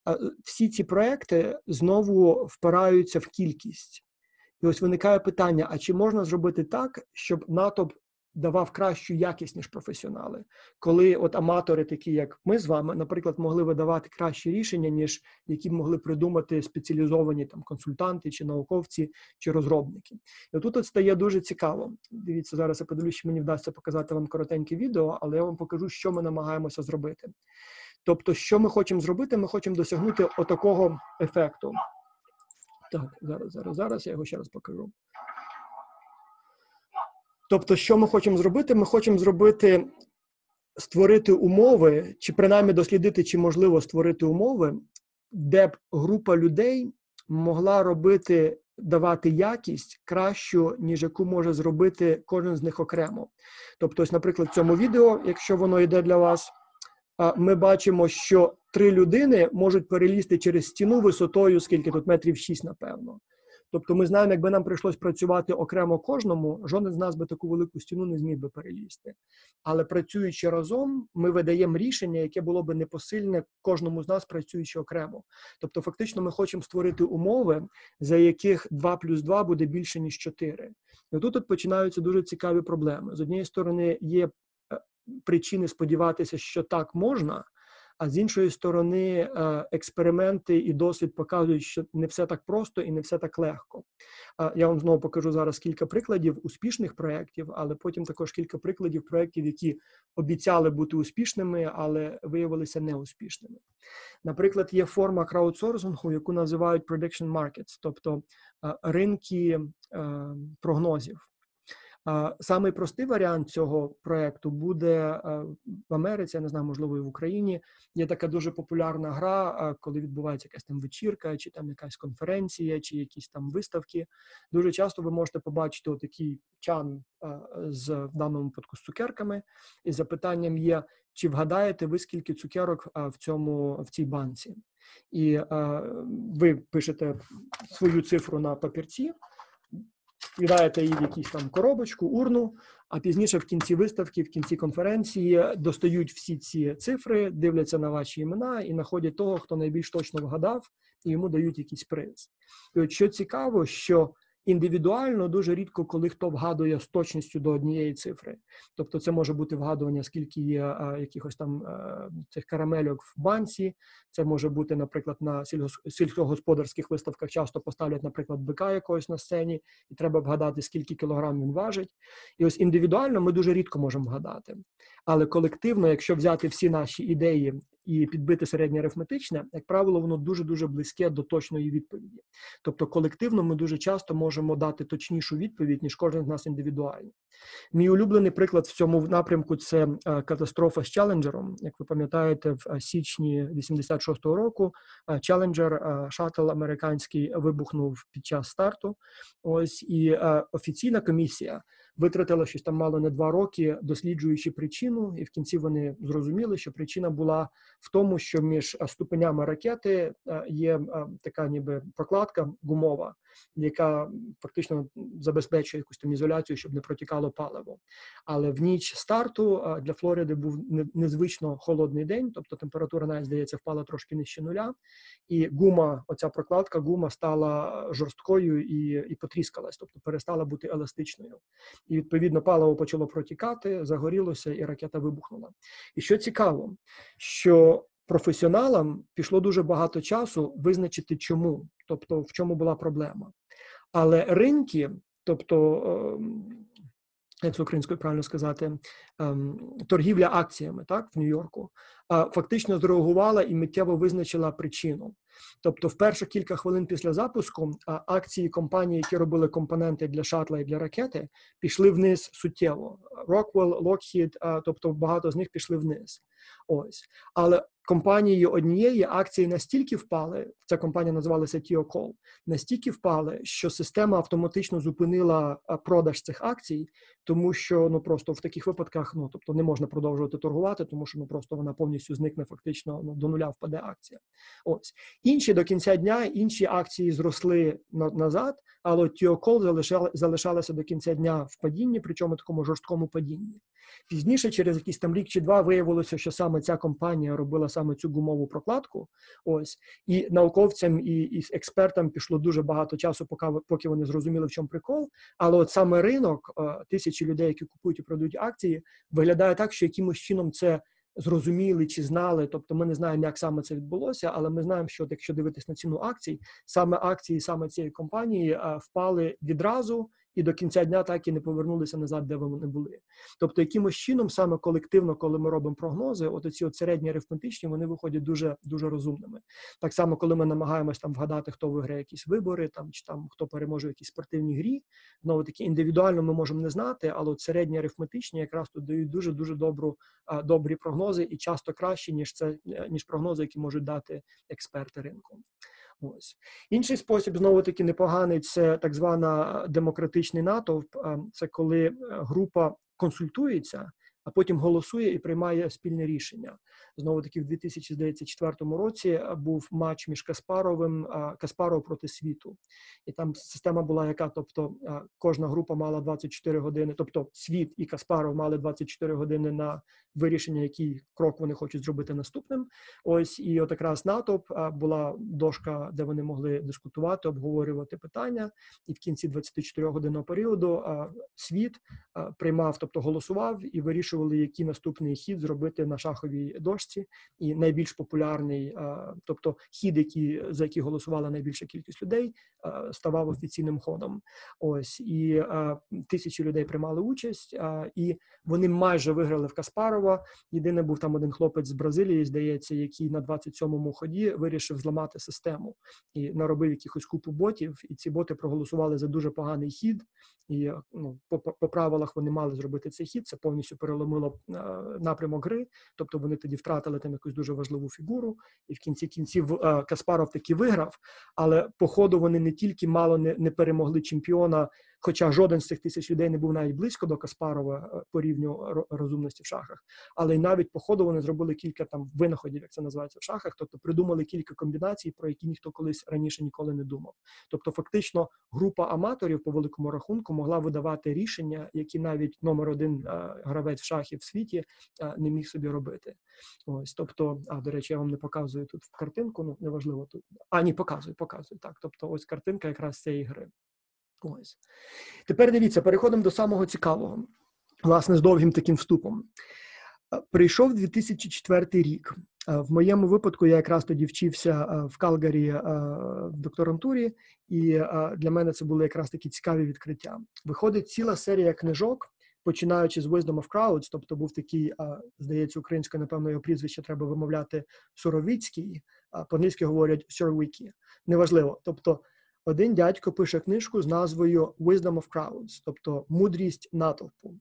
всі ці проекти знову впираються в кількість. І ось виникає питання, а чи можна зробити так, щоб натовп давав кращу якість, ніж професіонали? Коли от аматори, такі як ми з вами, наприклад, могли видавати кращі рішення, ніж які б могли придумати спеціалізовані там консультанти, чи науковці, чи розробники. І тут от стає дуже цікаво. Дивіться, зараз я подивлюсь, що мені вдасться показати вам коротеньке відео, але я вам покажу, що ми намагаємося зробити. Тобто, що ми хочемо зробити? Ми хочемо досягнути отакого ефекту. Так, зараз, зараз, зараз, я його ще раз покажу. Тобто, що ми хочемо зробити? Ми хочемо зробити, створити умови, чи принаймні дослідити, чи можливо створити умови, де б група людей могла робити, давати якість кращу, ніж яку може зробити кожен з них окремо. Тобто, ось, наприклад, в цьому відео, якщо воно йде для вас, ми бачимо, що три людини можуть перелізти через стіну висотою, скільки тут, метрів шість, напевно. Тобто ми знаємо, якби нам прийшлось працювати окремо кожному, жоден з нас би таку велику стіну не зміг би перелізти. Але працюючи разом, ми видаємо рішення, яке було би непосильне кожному з нас, працюючи окремо. Тобто фактично ми хочемо створити умови, за яких два плюс два буде більше, ніж чотири. І тут от починаються дуже цікаві проблеми. З однієї сторони є причини сподіватися, що так можна, а з іншої сторони експерименти і досвід показують, що не все так просто і не все так легко. Я вам знову покажу зараз кілька прикладів успішних проєктів, але потім також кілька прикладів проєктів, які обіцяли бути успішними, але виявилися неуспішними. Наприклад, є форма краудсорсингу, яку називають prediction markets, тобто ринки прогнозів. Самий простий варіант цього проєкту буде в Америці, я не знаю, можливо, і в Україні. Є така дуже популярна гра, коли відбувається якась там вечірка, чи там якась конференція, чи якісь там виставки. Дуже часто ви можете побачити отакий чан з, в даному випадку, з цукерками, і запитанням є, чи вгадаєте ви, скільки цукерок в цьому, в цій банці. І ви пишете свою цифру на папірці, скидаєте її в якусь там коробочку, урну, а пізніше в кінці виставки, в кінці конференції достають всі ці цифри, дивляться на ваші імена і знаходять того, хто найбільш точно вгадав, і йому дають якийсь приз. І от що цікаво, що індивідуально дуже рідко, коли хто вгадує з точністю до однієї цифри. Тобто це може бути вгадування, скільки є а, якихось там а, цих карамельок в банці, це може бути, наприклад, на сільськогосподарських виставках часто поставлять, наприклад, бика якогось на сцені, і треба вгадати, скільки кілограм він важить. І ось індивідуально ми дуже рідко можемо вгадати. Але колективно, якщо взяти всі наші ідеї і підбити середнє арифметичне, як правило, воно дуже-дуже близьке до точної відповіді. Тобто колективно ми дуже часто можемо дати точнішу відповідь, ніж кожен з нас індивідуально. Мій улюблений приклад в цьому напрямку – це катастрофа з Челенджером. Як ви пам'ятаєте, в січні вісімдесят шостого року Челенджер, шаттл американський, вибухнув під час старту. Ось, і офіційна комісія витратила щось там мало не два роки, досліджуючи причину, і в кінці вони зрозуміли, що причина була в тому, що між ступенями ракети є така ніби прокладка гумова, яка фактично забезпечує якусь там ізоляцію, щоб не протікало паливо. Але в ніч старту для Флориди був незвично холодний день, тобто температура, навіть, здається, впала трошки нижче нуля, і гума, оця прокладка гума стала жорсткою і, і потріскалась, тобто перестала бути еластичною. І, відповідно, паливо почало протікати, загорілося, і ракета вибухнула. І що цікаво, що професіоналам пішло дуже багато часу визначити чому, тобто в чому була проблема. Але ринки, тобто, як це українською правильно сказати, торгівля акціями, так, в Нью-Йорку, фактично зреагувала і миттєво визначила причину. Тобто в перші кілька хвилин після запуску акції компаній, які робили компоненти для шатла і для ракети, пішли вниз суттєво. Rockwell, Lockheed, тобто багато з них пішли вниз. Ось. Але компанії однієї акції настільки впали, ця компанія називалася Tiocal, настільки впали, що система автоматично зупинила продаж цих акцій, тому що, ну, просто в таких випадках, ну, тобто не можна продовжувати торгувати, тому що, ну, просто вона повністю зникне, фактично, ну, до нуля впаде акція. Ось. Інші до кінця дня, інші акції зросли на, назад, але Tiocal залишала, залишалася до кінця дня в падінні, причому такому жорсткому падінні. Пізніше, через якийсь там рік чи два, виявилося, що саме ця компанія робила саме цю гумову прокладку. Ось. І науковцям, і, і експертам пішло дуже багато часу, поки, поки вони зрозуміли, в чому прикол. Але от саме ринок, тисячі людей, які купують і продають акції, виглядає так, що якимось чином це зрозуміли чи знали, тобто ми не знаємо, як саме це відбулося, але ми знаємо, що якщо дивитись на ціну акцій, саме акції саме цієї компанії а, впали відразу і до кінця дня так і не повернулися назад, де вони були. Тобто якимось чином саме колективно, коли ми робимо прогнози, от оці от середні арифметичні, вони виходять дуже, дуже розумними. Так само, коли ми намагаємось там вгадати, хто виграє якісь вибори, там, чи там хто переможе в якійсь спортивній грі, знову таки індивідуально ми можемо не знати, але от середні арифметичні якраз тут дають дуже-дуже добру, добрі прогнози і часто краще, ніж це, ніж прогнози, які можуть дати експерти ринку. Ось. Інший спосіб, знову-таки непоганий, це так звана демократичний натовп. Це коли група консультується, а потім голосує і приймає спільне рішення. Знову-таки в дві тисячі четвертому році був матч між Каспаровим, Каспаров проти світу. І там система була яка, тобто кожна група мала двадцять чотири години, тобто світ і Каспаров мали двадцять чотири години на вирішення, який крок вони хочуть зробити наступним. Ось, і от якраз натовп була дошка, де вони могли дискутувати, обговорювати питання. І в кінці двадцятичотиригодинного періоду світ приймав, тобто голосував і вирішували, який наступний хід зробити на шаховій дошці. І найбільш популярний, тобто хід, який, за який голосувала найбільша кількість людей, ставав офіційним ходом. Ось, і тисячі людей приймали участь, і вони майже виграли в Каспарова. Єдине, був там один хлопець з Бразилії, здається, який на двадцять сьомому ході вирішив зламати систему і наробив якихось купу ботів, і ці боти проголосували за дуже поганий хід, і ну, по, по правилах вони мали зробити цей хід, це повністю переломило е, напрямок гри, тобто вони тоді втратили там якусь дуже важливу фігуру, і в кінці кінців е, Каспаров таки виграв, але по ходу вони не тільки мало не, не перемогли чемпіона, хоча жоден з цих тисяч людей не був навіть близько до Каспарова по рівню розумності в шахах, але й навіть по ходу вони зробили кілька там винаходів, як це називається в шахах, тобто придумали кілька комбінацій, про які ніхто колись раніше ніколи не думав. Тобто фактично група аматорів по великому рахунку могла видавати рішення, які навіть номер один гравець в шахів в світі не міг собі робити. Ось, тобто, а, до речі, я вам не показую тут картинку, ну, неважливо тут. А, ні, показую, показую, так. Тобто ось картинка якраз цієї гри. Ось. Тепер дивіться, переходимо до самого цікавого, власне, з довгим таким вступом. Прийшов дві тисячі четвертий рік. В моєму випадку я якраз тоді вчився в Калгарі в докторантурі, і для мене це були якраз такі цікаві відкриття. Виходить ціла серія книжок, починаючи з Wisdom of Crowds, тобто був такий, здається, українською, напевно, його прізвище треба вимовляти, Суровицький, по-англійськи говорять Суровицький, неважливо. Тобто один дядько пише книжку з назвою Wisdom of Crowds, тобто «Мудрість натовпу».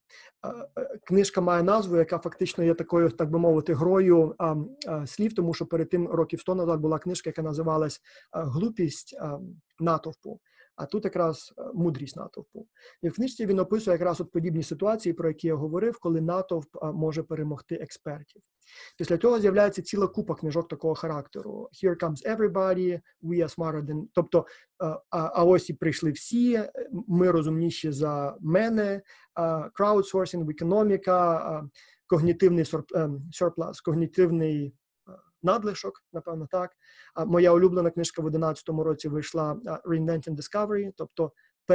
Книжка має назву, яка фактично є такою, так би мовити, грою а, а, слів, тому що перед тим років сто назад була книжка, яка називалась «Глупість а, натовпу». А тут якраз мудрість натовпу. І в книжці він описує якраз от подібні ситуації, про які я говорив, коли натовп може перемогти експертів. Після цього з'являється ціла купа книжок такого характеру. Here comes everybody, we are smarter than... Тобто, а, а ось і прийшли всі, ми розумніші за мене, crowdsourcing, економіка, когнітивний surplus, когнітивний надлишок, напевно, так. А моя улюблена книжка в одинадцятому році вийшла Reinventing Discovery, тобто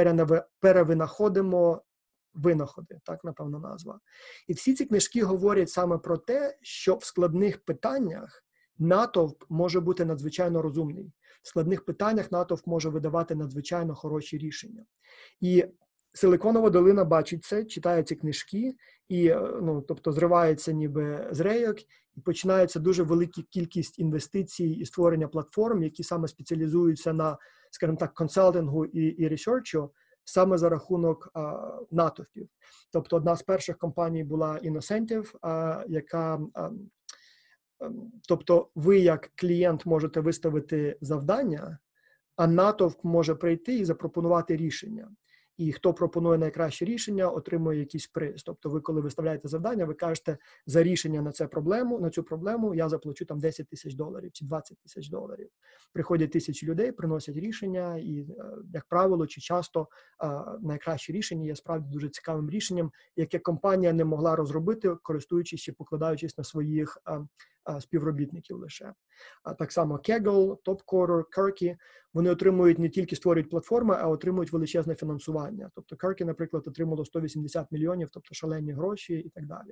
перевинаходимо винаходи, так, напевно, назва. І всі ці книжки говорять саме про те, що в складних питаннях натовп може бути надзвичайно розумний. В складних питаннях натовп може видавати надзвичайно хороші рішення. І Силиконова долина бачить це, читає ці книжки, і, ну, тобто, зривається ніби з рейок, і починається дуже велика кількість інвестицій і створення платформ, які саме спеціалізуються на, скажімо так, консалтингу і, і ресерчу, саме за рахунок а, натовпів. Тобто, одна з перших компаній була Innocentive, а, яка, а, а, тобто, ви як клієнт можете виставити завдання, а натовп може прийти і запропонувати рішення. і хто пропонує найкраще рішення, отримує якийсь приз. Тобто ви, коли виставляєте завдання, ви кажете, за рішення на цю проблему, на цю проблему я заплачу там десять тисяч доларів чи двадцять тисяч доларів. Приходять тисячі людей, приносять рішення і, як правило, чи часто найкраще рішення є справді дуже цікавим рішенням, яке компанія не могла розробити, користуючись чи покладаючись на своїх співробітників лише. А так само Kaggle, Topcoder, Kirky, вони отримують не тільки створюють платформи, а отримують величезне фінансування. Тобто Kirky, наприклад, отримало сто вісімдесят мільйонів, тобто шалені гроші і так далі.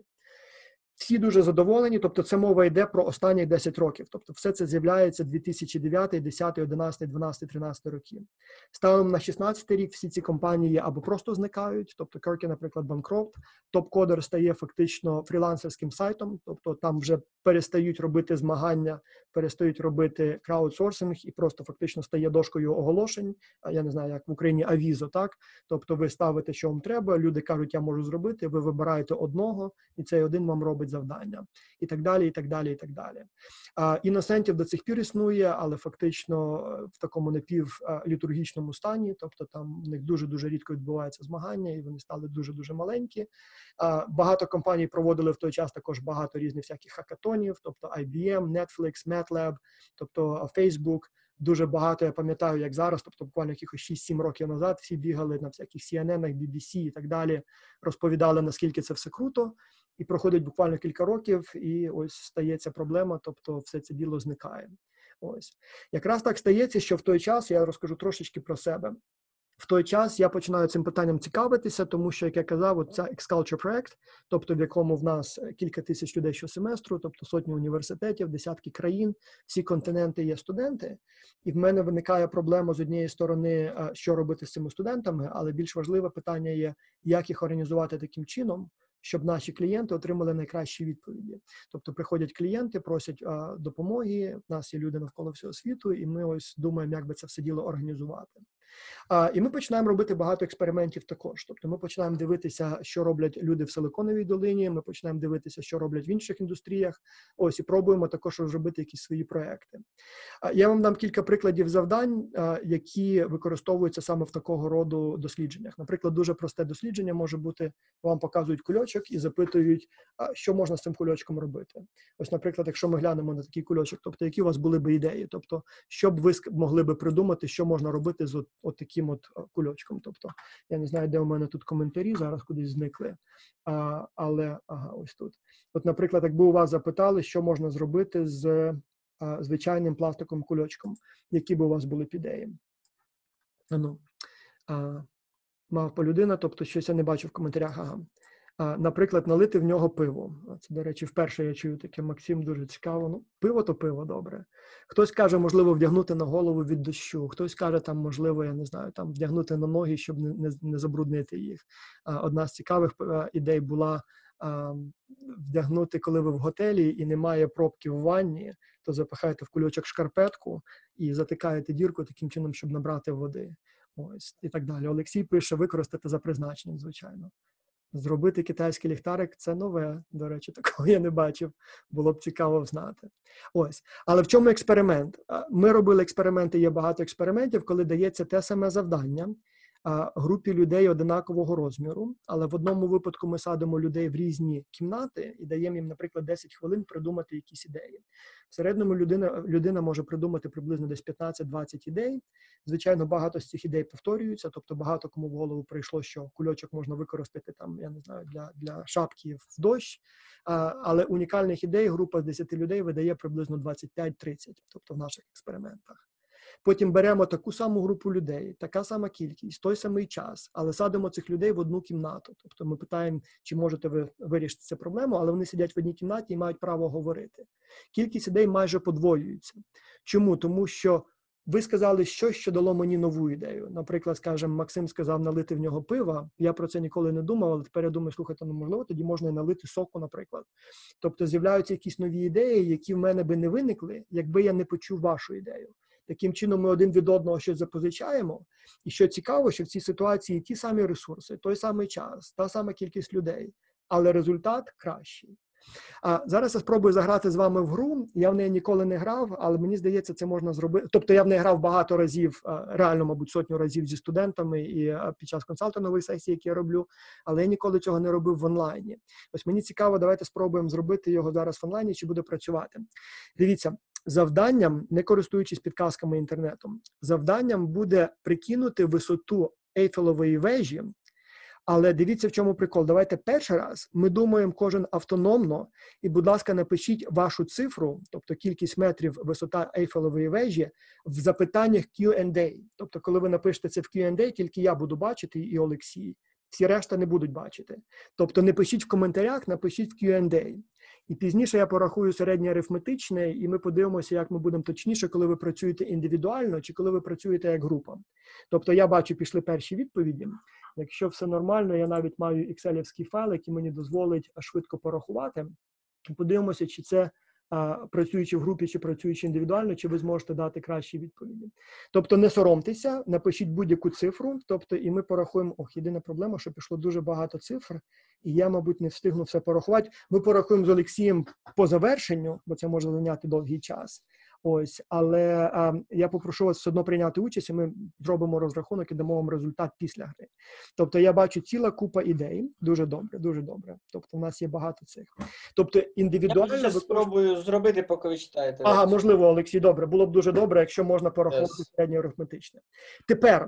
Всі дуже задоволені, тобто це мова йде про останні десять років. Тобто все це з'являється дві тисячі дев'ятий, десятий, одинадцятий, дванадцятий, тринадцятий роки. Станом на шістнадцятий рік всі ці компанії або просто зникають, тобто Kirky, наприклад, банкрот, Topcoder стає фактично фрілансерським сайтом, тобто там вже перестають робити змагання, перестають робити краудсорсинг і просто фактично стає дошкою оголошень, я не знаю, як в Україні Авізо, так? Тобто ви ставите, що вам треба, люди кажуть, я можу зробити, ви вибираєте одного, і цей один вам робить завдання. І так далі, і так далі, і так далі. Іносентів до цих пір існує, але фактично в такому напівлітургічному стані, тобто там у них дуже-дуже рідко відбуваються змагання, і вони стали дуже-дуже маленькі. Багато компаній проводили в той час також багато різних всяких хакатонів, тобто ай бі ем, Netflix, MATLAB, тобто Facebook. Дуже багато, я пам'ятаю, як зараз, тобто буквально якихось шість-сім років назад, всі бігали на всяких сі ен ен, бі бі сі і так далі, розповідали, наскільки це все круто. І проходить буквально кілька років, і ось стається проблема, тобто все це діло зникає. Ось. Якраз так стається, що в той час, я розкажу трошечки про себе, в той час я починаю цим питанням цікавитися, тому що, як я казав, от ця X-Culture проект, тобто в якому в нас кілька тисяч людей щосеместру, тобто сотні університетів, десятки країн, всі континенти є студенти. І в мене виникає проблема з однієї сторони, що робити з цими студентами, але більш важливе питання є, як їх організувати таким чином, щоб наші клієнти отримали найкращі відповіді. Тобто приходять клієнти, просять а, допомоги, в нас є люди навколо всього світу, і ми ось думаємо, як би це все діло організувати. А, і ми починаємо робити багато експериментів також. Тобто ми починаємо дивитися, що роблять люди в Силиконовій долині, ми починаємо дивитися, що роблять в інших індустріях, ось, і пробуємо також розробити якісь свої проекти. А, я вам дам кілька прикладів завдань, а, які використовуються саме в такого роду дослідженнях. Наприклад, дуже просте дослідження може бути, вам показують кульочок і запитують, а, що можна з цим кульочком робити. Ось, наприклад, якщо ми глянемо на такий кульочок, тобто які у вас були б ідеї, тобто, що б ви могли би придумати, що можна робити з от, от таким от кульочком. Тобто, я не знаю, де у мене тут коментарі, зараз кудись зникли, а, але, ага, ось тут. От, наприклад, якби у вас запитали, що можна зробити з а, звичайним пластиковим кульочком, які б у вас були б ідеї. Ну, а, мавпа людина, тобто щось я не бачу в коментарях, ага. А, наприклад, налити в нього пиво. Це, до речі, вперше я чую таке, Максим, дуже цікаво. Ну, пиво то пиво, добре. Хтось каже, можливо, вдягнути на голову від дощу. Хтось каже, там, можливо, я не знаю, там, вдягнути на ноги, щоб не, не, не забруднити їх. А, одна з цікавих а, ідей була а, вдягнути, коли ви в готелі і немає пробки в ванні, то запихаєте в кульочок шкарпетку і затикаєте дірку таким чином, щоб набрати води. Ось, і так далі. Олексій пише, використати за призначенням, звичайно. Зробити китайський ліхтарик – це нове, до речі, такого я не бачив, було б цікаво знати. Ось. Але в чому експеримент? Ми робили експерименти, є багато експериментів, коли дається те саме завдання групі людей одинакового розміру, але в одному випадку ми садимо людей в різні кімнати і даємо їм, наприклад, десять хвилин придумати якісь ідеї. В середньому людина, людина може придумати приблизно десь п'ятнадцять-двадцять ідей. Звичайно, багато з цих ідей повторюються, тобто багато кому в голову прийшло, що кульочок можна використати там, я не знаю, для, для шапки в дощ, а, але унікальних ідей група з десяти людей видає приблизно двадцять п'ять-тридцять, тобто в наших експериментах. Потім беремо таку саму групу людей, така сама кількість, той самий час, але садимо цих людей в одну кімнату. Тобто ми питаємо, чи можете ви вирішити цю проблему, але вони сидять в одній кімнаті і мають право говорити. Кількість ідей майже подвоюється. Чому? Тому що ви сказали щось, що дало мені нову ідею. Наприклад, скажімо, Максим сказав налити в нього пива. Я про це ніколи не думав, але тепер я думаю, слухайте, ну можливо, тоді можна і налити соку, наприклад. Тобто з'являються якісь нові ідеї, які в мене би не виникли, якби я не почув вашу ідею. Таким чином ми один від одного щось запозичаємо. І що цікаво, що в цій ситуації ті самі ресурси, той самий час, та сама кількість людей, але результат кращий. А зараз я спробую заграти з вами в гру. Я в неї ніколи не грав, але мені здається, це можна зробити. Тобто я в неї грав багато разів, реально, мабуть, сотню разів зі студентами і під час консалтингової сесії, які я роблю, але я ніколи цього не робив в онлайні. Ось мені цікаво, давайте спробуємо зробити його зараз в онлайні, чи буде працювати. Дивіться, завданням, не користуючись підказками інтернету, завданням буде прикинути висоту Ейфелевої вежі. Але дивіться, в чому прикол. Давайте перший раз ми думаємо кожен автономно, і, будь ласка, напишіть вашу цифру, тобто кількість метрів висота Ейфелевої вежі, в запитаннях к'ю енд ей. Тобто, коли ви напишете це в к'ю енд ей, тільки я буду бачити і Олексій. Всі решта не будуть бачити. Тобто не пишіть в коментарях, напишіть в к'ю енд ей. І пізніше я порахую середнє арифметичне, і ми подивимося, як ми будемо точніше, коли ви працюєте індивідуально, чи коли ви працюєте як група. Тобто я бачу, пішли перші відповіді. Якщо все нормально, я навіть маю екселівський файл, який мені дозволить швидко порахувати. Подивимося, чи це а, працюючи в групі, чи працюючи індивідуально, чи ви зможете дати кращі відповіді. Тобто не соромтеся, напишіть будь-яку цифру, тобто і ми порахуємо, ох, єдина проблема, що пішло дуже багато цифр, і я, мабуть, не встигну все порахувати. Ми порахуємо з Олексієм по завершенню, бо це може зайняти довгий час. Ось, але а, я попрошу вас все одно прийняти участь, і ми зробимо розрахунок і дамо вам результат після гри. Тобто я бачу ціла купа ідей. Дуже добре, дуже добре. Тобто в нас є багато цих. Тобто індивідуально... Я спробую зробити, поки ви читаєте. Ага, можливо, Олексій, добре. Було б дуже добре, якщо можна порахувати yes. середнє арифметичне. Тепер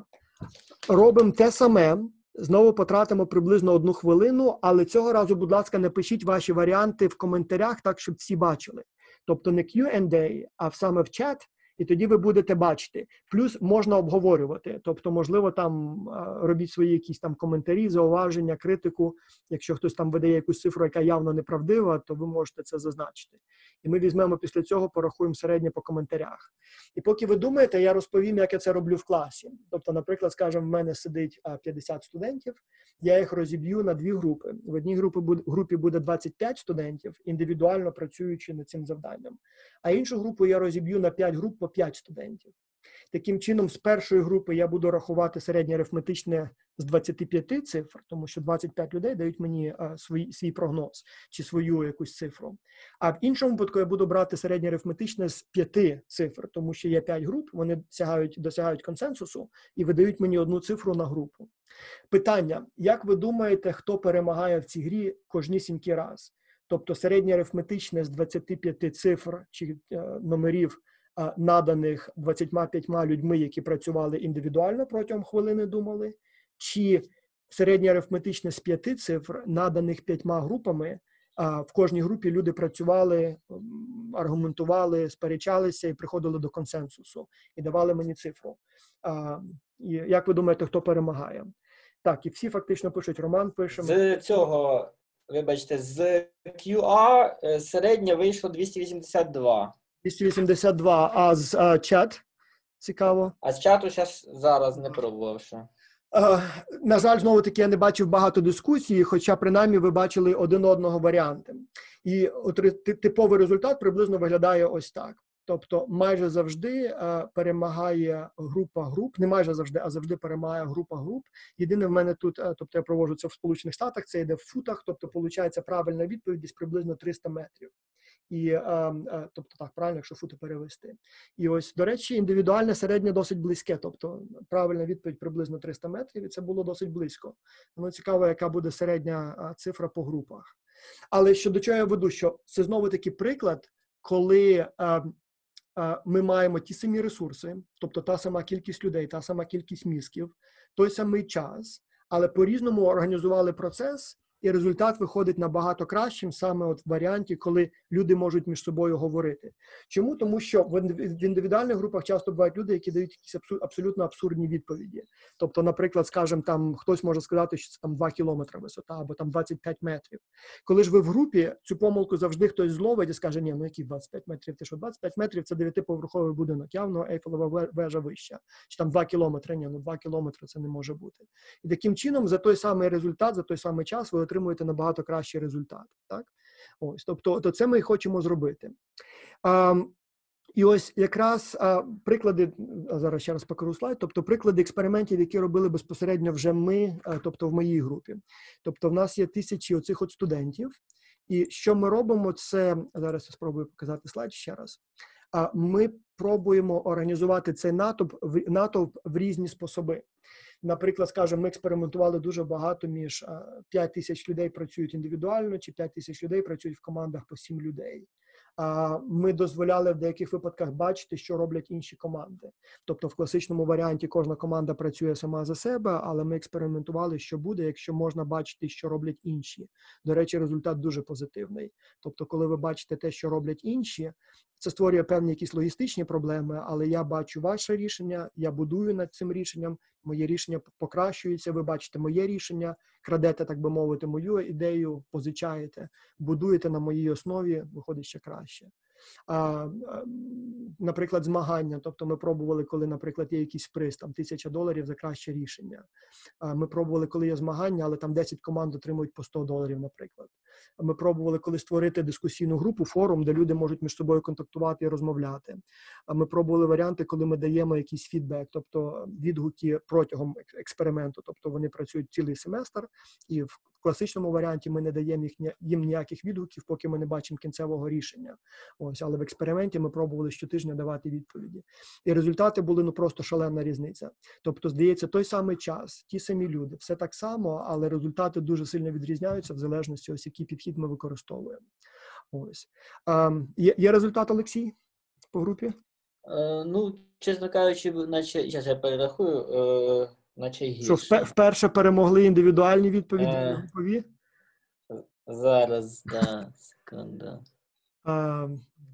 робимо те саме. Знову потратимо приблизно одну хвилину, але цього разу, будь ласка, напишіть ваші варіанти в коментарях, так, щоб всі бачили. Тобто не к'ю енд ей, а саме в чат, і тоді ви будете бачити. Плюс можна обговорювати, тобто, можливо, там робіть свої якісь там коментарі, зауваження, критику. Якщо хтось там видає якусь цифру, яка явно неправдива, то ви можете це зазначити. І ми візьмемо після цього, порахуємо середнє по коментарях. І поки ви думаєте, я розповім, як я це роблю в класі. Тобто, наприклад, скажімо, в мене сидить п'ятдесят студентів, я їх розіб'ю на дві групи. В одній групі буде двадцять п'ять студентів, індивідуально працюючи над цим завданням. А іншу групу я розіб'ю на п'ять груп по п'ять студентів. Таким чином, з першої групи я буду рахувати середнє арифметичне з двадцяти п'яти цифр, тому що двадцять п'ять людей дають мені а, свій, свій прогноз чи свою якусь цифру. А в іншому випадку я буду брати середнє арифметичне з п'яти цифр, тому що є п'ять груп, вони досягають, досягають консенсусу і видають мені одну цифру на групу. Питання, як ви думаєте, хто перемагає в цій грі кожнісінький раз? Тобто середнє арифметичне з двадцяти п'яти цифр чи е, номерів, наданих двадцятьма п'ятьма людьми, які працювали індивідуально протягом хвилини, думали, чи середнє арифметичне з п'яти цифр, наданих п'ятьма групами, а в кожній групі люди працювали, аргументували, сперечалися і приходили до консенсусу, і давали мені цифру. А, і як ви думаєте, хто перемагає? Так, і всі фактично пишуть, Роман пише. З цього, вибачте, з к'ю ар середнє вийшло двісті вісімдесят два. двісті вісімдесят два, а з а, чат? Цікаво. А з чату зараз, зараз не пробував ще. А, на жаль, знову-таки я не бачив багато дискусій, хоча принаймні ви бачили один одного варіанти. І от типовий результат приблизно виглядає ось так. Тобто майже завжди а, перемагає група груп, не майже завжди, а завжди перемагає група груп. Єдине в мене тут, а, тобто я проводжу це в Сполучених Штатах, це йде в футах, тобто виходить правильна відповідь десь приблизно триста метрів. І, а, а, тобто так, правильно, якщо фути перевести. І ось, до речі, індивідуальне середнє досить близьке, тобто правильна відповідь приблизно триста метрів, і це було досить близько. Воно цікаво, яка буде середня а, цифра по групах. Але що до чого я веду, що це знову-таки приклад, коли а, а, ми маємо ті самі ресурси, тобто та сама кількість людей, та сама кількість мізків, той самий час, але по-різному організували процес, і результат виходить набагато кращим саме от в варіанті, коли люди можуть між собою говорити. Чому? Тому що в індивідуальних групах часто бувають люди, які дають якісь абсолютно абсурдні відповіді. Тобто, наприклад, скажімо, там хтось може сказати, що це там два кілометри висота або там двадцять п'ять метрів. Коли ж ви в групі, цю помилку завжди хтось зловить і скаже, ні, ну які двадцять п'ять метрів? Ти що, двадцять п'ять метрів – це дев'ятиповерховий будинок, явно Ейфелева вежа вища. Чи там два кілометри? Ні, ну два кілометри це не може бути. І таким чином, за той самий результат, за той самий час ви отримуєте набагато кращий результат. Так? Ось, тобто, то це ми і хочемо зробити. А, і ось якраз а, приклади, а зараз ще раз покажу слайд, тобто приклади експериментів, які робили безпосередньо вже ми, а, тобто в моїй групі. Тобто в нас є тисячі оцих от студентів, І що ми робимо, це, зараз я спробую показати слайд ще раз, ми пробуємо організувати цей натовп, натовп в різні способи. Наприклад, скажімо, ми експериментували дуже багато між п'ять тисяч людей працюють індивідуально, чи п'ять тисяч людей працюють в командах по сім людей. Ми дозволяли в деяких випадках бачити, що роблять інші команди. Тобто в класичному варіанті кожна команда працює сама за себе, але ми експериментували, що буде, якщо можна бачити, що роблять інші. До речі, результат дуже позитивний. Тобто, коли ви бачите те, що роблять інші, це створює певні якісь логістичні проблеми, але я бачу ваше рішення, я будую над цим рішенням, моє рішення покращується, ви бачите моє рішення, крадете, так би мовити, мою ідею, позичаєте, будуєте на моїй основі, виходить ще краще. А, наприклад, змагання. Тобто ми пробували, коли, наприклад, є якийсь приз, там тисяча доларів за краще рішення. А, ми пробували, коли є змагання, але там десять команд отримують по сто доларів, наприклад. Ми пробували, коли створити дискусійну групу, форум, де люди можуть між собою контактувати і розмовляти. А ми пробували варіанти, коли ми даємо якийсь фідбек, тобто відгуки протягом експерименту. Тобто вони працюють цілий семестр, і в класичному варіанті ми не даємо їх, їм ніяких відгуків, поки ми не бачимо кінцевого рішення. Ось, але в експерименті ми пробували щотижня давати відповіді. І результати були ну просто шалена різниця.Тобто, здається, той самий час, ті самі люди, все так само, але результати дуже сильно відрізняються в залежності, ось який підхід ми використовуємо. Ось. А, є, є результат, Олексій, по групі? Е, ну, чесно кажучи, наче, зараз я перерахую, е, наче гірше. Що вперше перемогли індивідуальні відповіді, Е, не групові? Зараз, да, секунду. А,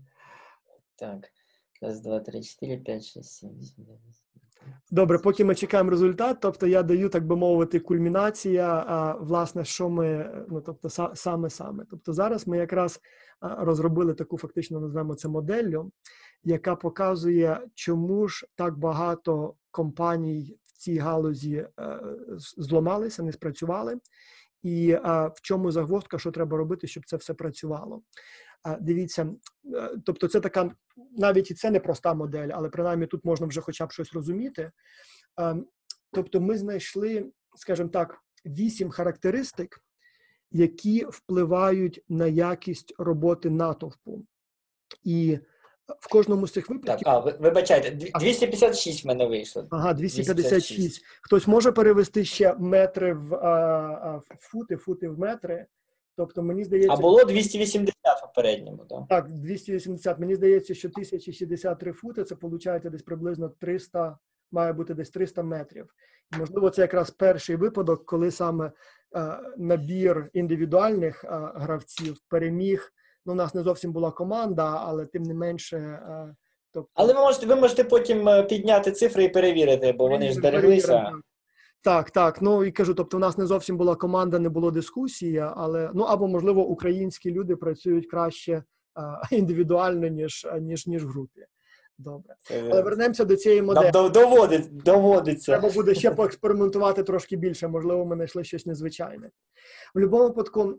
Так, раз, два, три, чотири, п'ять, шість, сім, вісім, дев'ять. Добре, поки ми чекаємо результат, тобто я даю, так би мовити, кульмінація, а, власне, що ми, ну, тобто саме-саме. Тобто зараз ми якраз розробили таку, фактично назвемо це моделлю, яка показує, чому ж так багато компаній в цій галузі зламалися, не спрацювали, і в чому загвоздка, що треба робити, щоб це все працювало. Дивіться, тобто це така, навіть і це не проста модель, але принаймні тут можна вже хоча б щось розуміти. Тобто ми знайшли, скажімо так, вісім характеристик, які впливають на якість роботи натовпу. І в кожному з цих випадків... Так, а, вибачайте, двісті п'ятдесят шість в мене вийшло. Ага, двісті п'ятдесят шість. Хтось може перевести ще метри в, а, в фути, фути в метри? Тобто, мені здається... А було двісті вісімдесят в попередньому, так? Так, двісті вісімдесят. Мені здається, що тисяча шістдесят три фути, це виходить десь приблизно триста, має бути десь триста метрів. І, можливо, це якраз перший випадок, коли саме а, набір індивідуальних а, гравців переміг. Ну, у нас не зовсім була команда, але тим не менше... А, тобто... Але ви можете, ви можете потім підняти цифри і перевірити, бо вони ж збереглися. Так, так. Ну і кажу, тобто в нас не зовсім була команда, не було дискусії, але, ну, або, можливо, українські люди працюють краще а, індивідуально, ніж, ніж, ніж в групі. Добре. Але вернемося до цієї моделі. Доводить, доводиться. Треба буде ще поекспериментувати трошки більше, можливо, ми знайшли щось незвичайне. В будь-якому випадку,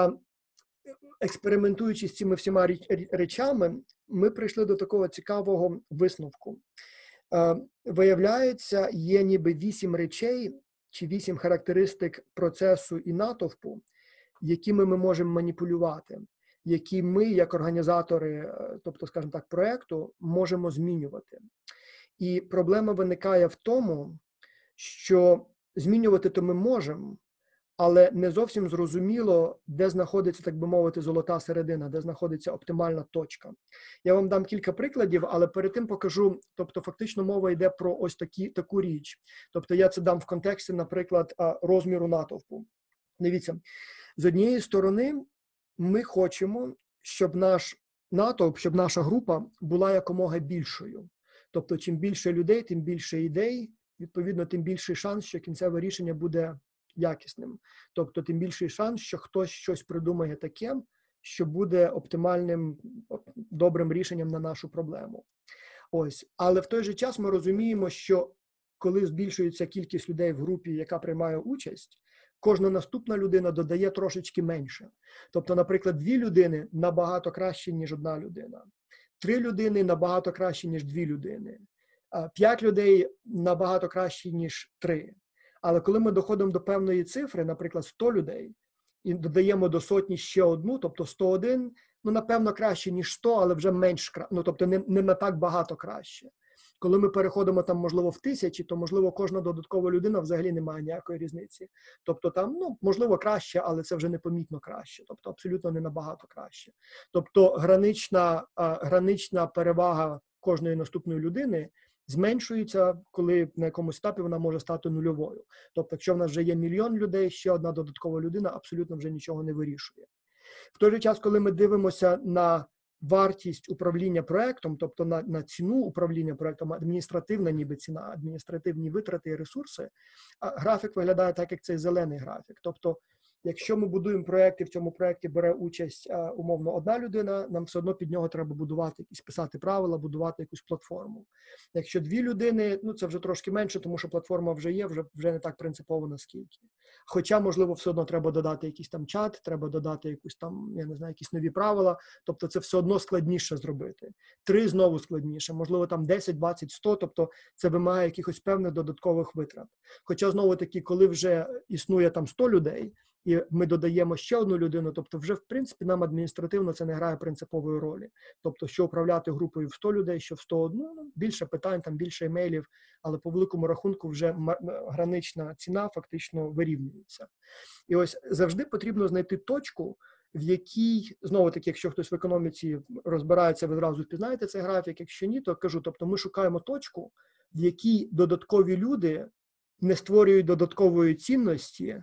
експериментуючи з цими всіма речами, ми прийшли до такого цікавого висновку. Виявляється, є ніби вісім речей чи вісім характеристик процесу і натовпу, якими ми можемо маніпулювати, які ми, як організатори, тобто, скажімо так, проєкту, можемо змінювати. І проблема виникає в тому, що змінювати то ми можемо, але не зовсім зрозуміло, де знаходиться, так би мовити, золота середина, де знаходиться оптимальна точка. Я вам дам кілька прикладів, але перед тим покажу, тобто фактично мова йде про ось такі, таку річ. Тобто я це дам в контексті, наприклад, розміру натовпу. Дивіться, з однієї сторони ми хочемо, щоб наш натовп, щоб наша група була якомога більшою. Тобто чим більше людей, тим більше ідей, відповідно, тим більший шанс, що кінцеве рішення буде якісним. Тобто, тим більший шанс, що хтось щось придумає таке, що буде оптимальним, добрим рішенням на нашу проблему. Ось. Але в той же час ми розуміємо, що коли збільшується кількість людей в групі, яка приймає участь, кожна наступна людина додає трошечки менше. Тобто, наприклад, дві людини набагато краще, ніж одна людина. Три людини набагато краще, ніж дві людини. П'ять людей набагато краще, ніж три. Але коли ми доходимо до певної цифри, наприклад, сто людей, і додаємо до сотні ще одну, тобто сто один, ну, напевно, краще, ніж сто, але вже менш, ну, тобто не, не на так багато краще. Коли ми переходимо там, можливо, в тисячі, то, можливо, кожна додаткова людина взагалі не має ніякої різниці. Тобто там, ну, можливо, краще, але це вже непомітно краще. Тобто абсолютно не набагато краще. Тобто гранична, а, гранична перевага кожної наступної людини зменшується, коли на якомусь етапі вона може стати нульовою. Тобто, якщо в нас вже є мільйон людей, ще одна додаткова людина абсолютно вже нічого не вирішує. В той же час, коли ми дивимося на вартість управління проектом, тобто на, на ціну управління проектом, адміністративна ніби ціна, адміністративні витрати і ресурси, графік виглядає так, як цей зелений графік. Тобто, якщо ми будуємо проєкт і в цьому проєкті бере участь умовно одна людина, нам все одно під нього треба будувати якісь, писати правила, будувати якусь платформу. Якщо дві людини, ну це вже трошки менше, тому що платформа вже є, вже, вже не так принципово наскільки. Хоча, можливо, все одно треба додати якийсь там чат, треба додати якусь там, я не знаю, якісь нові правила, тобто це все одно складніше зробити. Три знову складніше, можливо, там десять, двадцять, сто, тобто це вимагає якихось певних додаткових витрат. Хоча, знову таки, коли вже існує там сто людей, і ми додаємо ще одну людину, тобто вже, в принципі, нам адміністративно це не грає принципової ролі. Тобто, що управляти групою в сто людей, що в сто один, ну, більше питань, там більше емейлів, але по великому рахунку вже гранична ціна фактично вирівнюється. І ось завжди потрібно знайти точку, в якій, знову таки, якщо хтось в економіці розбирається, ви одразу впізнаєте цей графік, якщо ні, то кажу, тобто ми шукаємо точку, в якій додаткові люди не створюють додаткової цінності,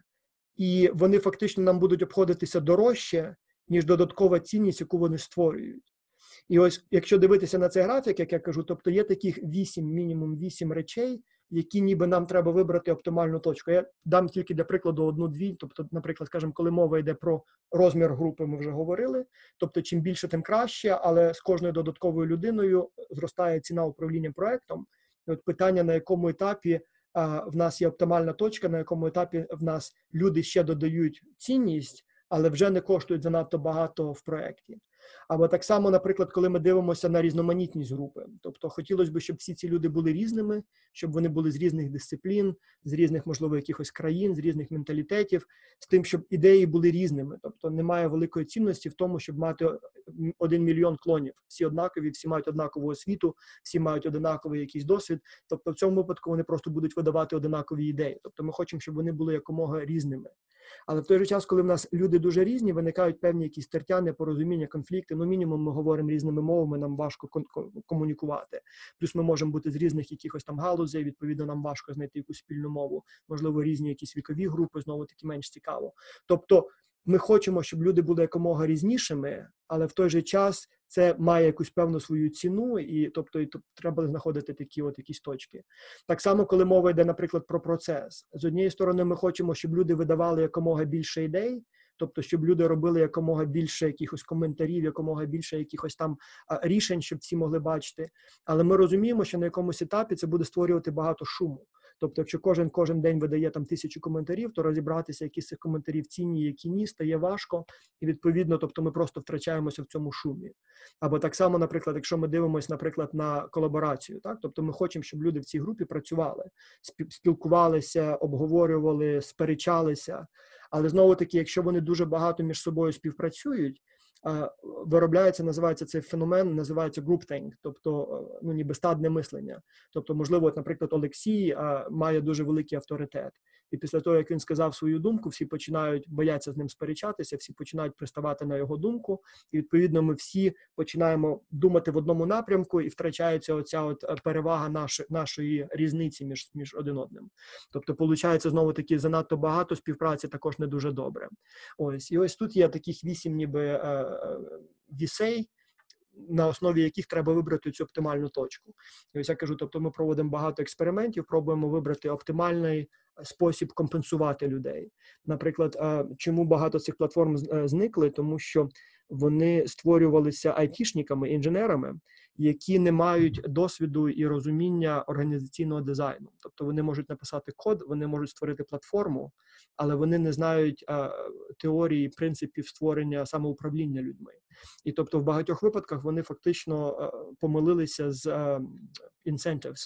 і вони фактично нам будуть обходитися дорожче, ніж додаткова цінність, яку вони створюють. І ось, якщо дивитися на цей графік, як я кажу, тобто є таких вісім, мінімум вісім речей, які ніби нам треба вибрати оптимальну точку. Я дам тільки для прикладу одну-дві, тобто, наприклад, скажімо, коли мова йде про розмір групи, ми вже говорили, тобто чим більше, тим краще, але з кожною додатковою людиною зростає ціна управління проектом. І от питання, на якому етапі в нас є оптимальна точка, на якому етапі в нас люди ще додають цінність, але вже не коштують занадто багато в проєкті. Або так само, наприклад, коли ми дивимося на різноманітність групи. Тобто хотілося б, щоб всі ці люди були різними, щоб вони були з різних дисциплін, з різних, можливо, якихось країн, з різних менталітетів, з тим, щоб ідеї були різними. Тобто немає великої цінності в тому, щоб мати один мільйон клонів. Всі однакові, всі мають однакову освіту, всі мають однаковий якийсь досвід. Тобто в цьому випадку вони просто будуть видавати однакові ідеї. Тобто ми хочемо, щоб вони були якомога різними. Але в той же час, коли в нас люди дуже різні, виникають певні якісь тертя, непорозуміння, конфлікти. Ну, мінімум, ми говоримо різними мовами, нам важко комунікувати. Плюс ми можемо бути з різних якихось там галузей, відповідно, нам важко знайти якусь спільну мову. Можливо, різні якісь вікові групи, знову таки менш цікаво. Тобто, ми хочемо, щоб люди були якомога різнішими, але в той же час це має якусь певну свою ціну, і тобто і, тобто, треба знаходити такі от якісь точки. Так само, коли мова йде, наприклад, про процес. З однієї сторони, ми хочемо, щоб люди видавали якомога більше ідей, тобто, щоб люди робили якомога більше якихось коментарів, якомога більше якихось там а, рішень, щоб всі могли бачити. Але ми розуміємо, що на якомусь етапі це буде створювати багато шуму. Тобто, якщо кожен кожен день видає там тисячу коментарів, то розібратися, які з цих коментарів цінні, які ні, стає важко. І відповідно, тобто ми просто втрачаємося в цьому шумі. Або так само, наприклад, якщо ми дивимося, наприклад, на колаборацію, так? Тобто ми хочемо, щоб люди в цій групі працювали, спілкувалися, обговорювали, сперечалися. Але знову таки, якщо вони дуже багато між собою співпрацюють, виробляється, називається цей феномен, називається groupthink, тобто, ну, ніби стадне мислення. Тобто, можливо, от, наприклад, Олексій а, має дуже великий авторитет. І після того, як він сказав свою думку, всі починають боятися з ним сперечатися, всі починають приставати на його думку. І, відповідно, ми всі починаємо думати в одному напрямку і втрачається оця от перевага наш, нашої різниці між, між один одним. Тобто, виходить, знову-таки, занадто багато співпраці також не дуже добре. Ось. І ось тут є таких вісім ніби вісей, на основі яких треба вибрати цю оптимальну точку. І ось я кажу, тобто ми проводимо багато експериментів, пробуємо вибрати оптимальний спосіб компенсувати людей. Наприклад, чому багато цих платформ зникли? Тому що вони створювалися айтішниками, інженерами, які не мають досвіду і розуміння організаційного дизайну. Тобто вони можуть написати код, вони можуть створити платформу, але вони не знають а, теорії, принципів створення самоуправління людьми. І тобто в багатьох випадках вони фактично а, помилилися з а, incentives,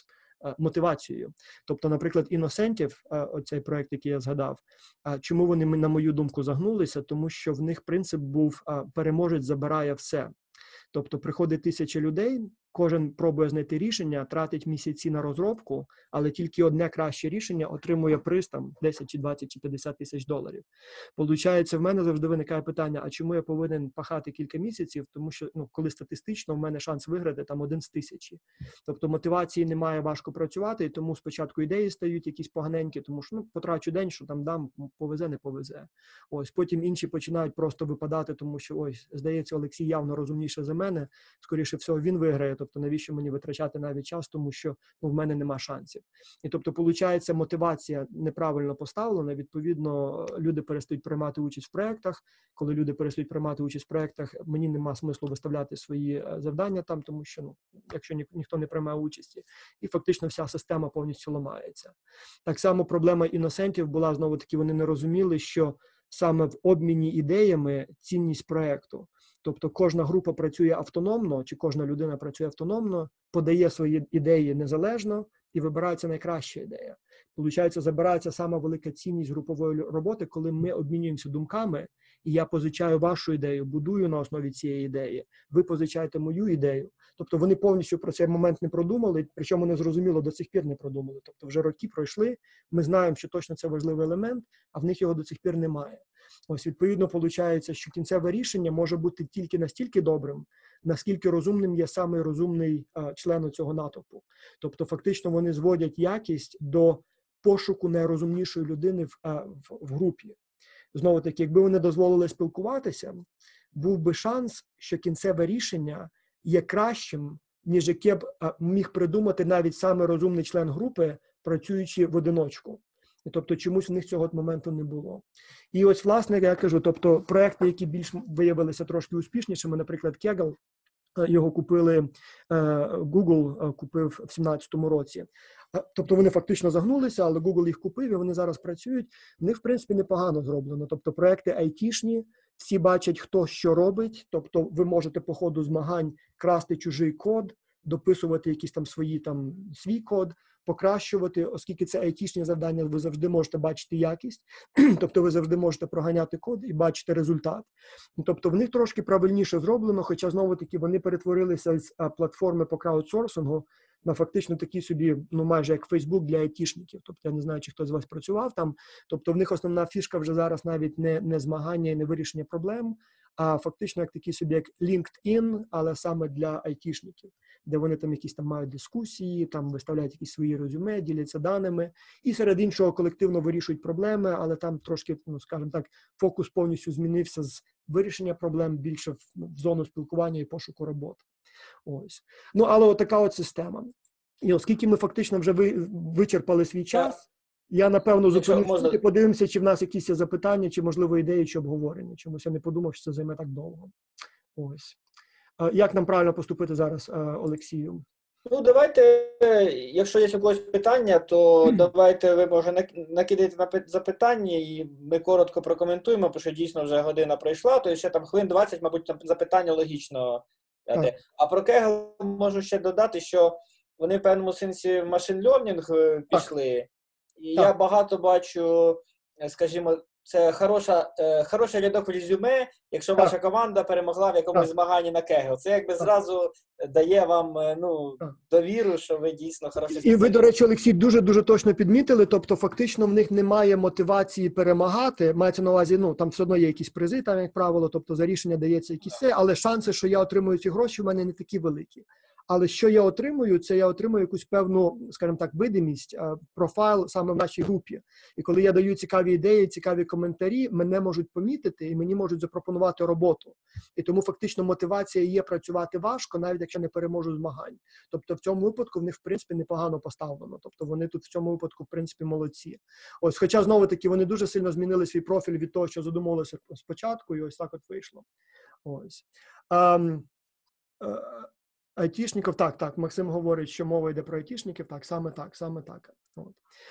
мотивацією. Тобто, наприклад, Іносентів, оцей проект, який я згадав, чому вони, на мою думку, загнулися? Тому що в них принцип був «переможець забирає все». Тобто приходить тисяча людей, кожен пробує знайти рішення, тратить місяці на розробку, але тільки одне краще рішення отримує приз там десять чи двадцять чи п'ятдесят тисяч доларів. Получається, в мене завжди виникає питання, а чому я повинен пахати кілька місяців? Тому що, ну, коли статистично в мене шанс виграти там один з тисячі. Тобто мотивації немає, важко працювати, і тому спочатку ідеї стають якісь поганенькі, тому що, ну, потрачу день, що там дам, повезе, не повезе. Ось, потім інші починають просто випадати, тому що, ось, здається, Олексій явно розумніше за мене, скоріше всього він виграє, тобто навіщо мені витрачати навіть час, тому що, ну, в мене нема шансів. І тобто, виходить, мотивація неправильно поставлена, відповідно, люди перестають приймати участь в проєктах. Коли люди перестають приймати участь в проєктах, мені нема смислу виставляти свої завдання там, тому що, ну, якщо ні, ніхто не приймає участі, і фактично вся система повністю ламається. Так само проблема іносентів була, знову-таки, вони не розуміли, що саме в обміні ідеями цінність проєкту. Тобто кожна група працює автономно, чи кожна людина працює автономно, подає свої ідеї незалежно і вибирається найкраща ідея. Получається, забирається сама велика цінність групової роботи, коли ми обмінюємося думками, і я позичаю вашу ідею, будую на основі цієї ідеї, ви позичаєте мою ідею. Тобто вони повністю про цей момент не продумали, причому не зрозуміло, до цих пір не продумали. Тобто вже роки пройшли, ми знаємо, що точно це важливий елемент, а в них його до цих пір немає. Ось, відповідно, виходить, що кінцеве рішення може бути тільки настільки добрим, наскільки розумним є самий розумний а, член цього натовпу. Тобто, фактично, вони зводять якість до пошуку найрозумнішої людини в, а, в, в групі. Знову-таки, якби вони дозволили спілкуватися, був би шанс, що кінцеве рішення є кращим, ніж яке б а, міг придумати навіть самий розумний член групи, працюючи в одиночку. Тобто чомусь в них цього моменту не було. І ось, власне, я кажу, тобто проекти, які більш виявилися трошки успішнішими, наприклад, Kaggle, його купили, Google купив в сімнадцятому році. Тобто вони фактично загнулися, але Google їх купив, і вони зараз працюють. В них, в принципі, непогано зроблено. Тобто проекти айтішні, всі бачать, хто що робить. Тобто ви можете по ходу змагань красти чужий код, дописувати якісь там свої, там, свій код, покращувати, оскільки це айтішні завдання, ви завжди можете бачити якість, тобто ви завжди можете проганяти код і бачити результат. Тобто в них трошки правильніше зроблено, хоча, знову-таки, вони перетворилися з платформи по краудсорсингу на фактично такі собі, ну майже як Facebook для айтішників. Тобто я не знаю, чи хтось з вас працював там. Тобто в них основна фішка вже зараз навіть не, не змагання і не вирішення проблем, а фактично як такі собі, як LinkedIn, але саме для айтішників, де вони там якісь там мають дискусії, там виставляють якісь свої резюме, діляться даними, і серед іншого колективно вирішують проблеми, але там трошки, ну скажімо так, фокус повністю змінився з вирішення проблем більше в, в зону спілкування і пошуку роботи. Ось. Ну, але отака от система. І оскільки ми фактично вже ви, вичерпали свій час, я, напевно, зупинюся, можна... подивимося, чи в нас якісь є запитання, чи, можливо, ідеї, чи обговорення. Чомусь я не подумав, що це займе так довго. Ось. Як нам правильно поступити зараз, Олексію? Ну, давайте, якщо є якогось питання, то давайте ви, може, накидайте на запитання, і ми коротко прокоментуємо, тому що дійсно вже година пройшла, то ще там хвилин двадцять, мабуть, там запитання логічно. Так. А про Kaggle можу ще додати, що вони в певному сенсі в машин-лернінг пішли. Так. І так. Я багато бачу, скажімо, це хороша, е, хороший рядок в резюме, якщо так. ваша команда перемогла в якомусь так. змаганні на Kaggle. Це якби так. зразу дає вам, ну, довіру, що ви дійсно хороший спеціаліст. І ви, до речі, Олексій, дуже-дуже точно підмітили, тобто фактично в них немає мотивації перемагати, мається на увазі, ну, там все одно є якісь призи, там, як правило, тобто за рішення дається якісь це, але шанси, що я отримую ці гроші, в мене не такі великі. Але що я отримую, це я отримую якусь певну, скажімо так, видимість, профайл саме в нашій групі. І коли я даю цікаві ідеї, цікаві коментарі, мене можуть помітити і мені можуть запропонувати роботу. І тому фактично мотивація є працювати важко, навіть якщо не переможу змагань. Тобто в цьому випадку в них, в принципі, непогано поставлено. Тобто вони тут в цьому випадку, в принципі, молодці. Ось, хоча, знову-таки, вони дуже сильно змінили свій профіль від того, що задумувалося спочатку, і ось так от вийшло. Ось. Um, uh, Айтішників, так, так, Максим говорить, що мова йде про айтішників, так, саме так, саме так. От.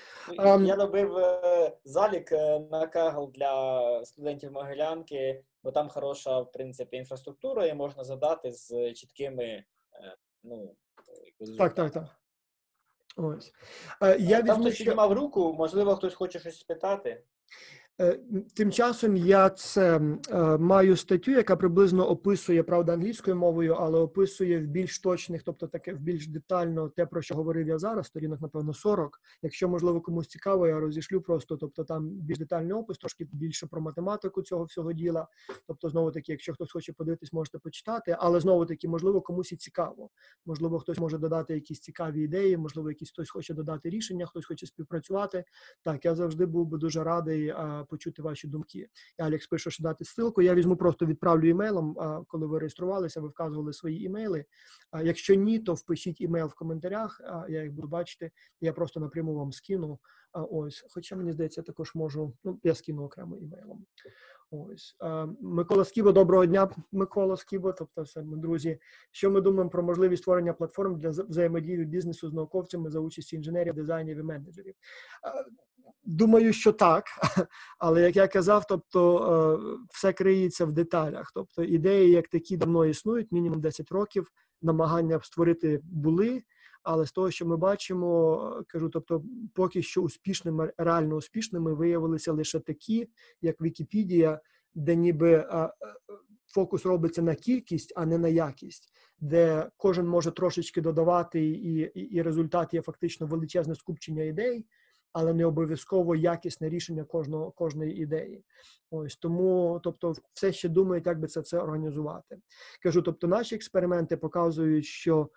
Um, Я робив е, залік на Kaggle для студентів Могилянки, бо там хороша, в принципі, інфраструктура, і можна задати з чіткими, е, ну, так, так, так. Ось. Е, Я Там візьму хтось ще... піднімав руку, можливо, хтось хоче щось спитати. Е, Тим часом я це е, маю статтю, яка приблизно описує, правда, англійською мовою, але описує в більш точних, тобто таке в більш детально те, про що говорив я зараз, сторінок, напевно, сорок. Якщо, можливо, комусь цікаво, я розішлю просто, тобто там більш детальний опис, трошки більше про математику цього всього діла. Тобто, знову-таки, якщо хтось хоче подивитись, можете почитати, але знову-таки, можливо, комусь і цікаво. Можливо, хтось може додати якісь цікаві ідеї, можливо, якісь хтось хоче додати рішення, хтось хоче співпрацювати. Так, я завжди був би дуже радий почути ваші думки. Алекс пише, що дати ссылку. Я візьму, просто відправлю імейлом, коли ви реєструвалися, ви вказували свої імейли. Якщо ні, то впишіть імейл в коментарях, я їх буду бачити, я просто напряму вам скину. Ось, хоча, мені здається, я також можу, ну, я скину окремо імейлом. Ось. Микола Скібо, доброго дня, Микола Скібо, тобто все, ми друзі. Що ми думаємо про можливість створення платформ для взаємодії бізнесу з науковцями за участі інженерів, дизайнерів і менеджерів? Думаю, що так, але, як я казав, тобто все криється в деталях. Тобто ідеї як такі давно існують, мінімум десять років, намагання створити були, але з того, що ми бачимо, кажу, тобто поки що успішними, реально успішними виявилися лише такі, як Вікіпедія, де ніби фокус робиться на кількість, а не на якість, де кожен може трошечки додавати, і, і, і результат є фактично величезне скупчення ідей, але не обов'язково якісне рішення кожного, кожної ідеї. Ось, тому, тобто, все ще думають, як би це все організувати. Кажу, тобто, наші експерименти показують, що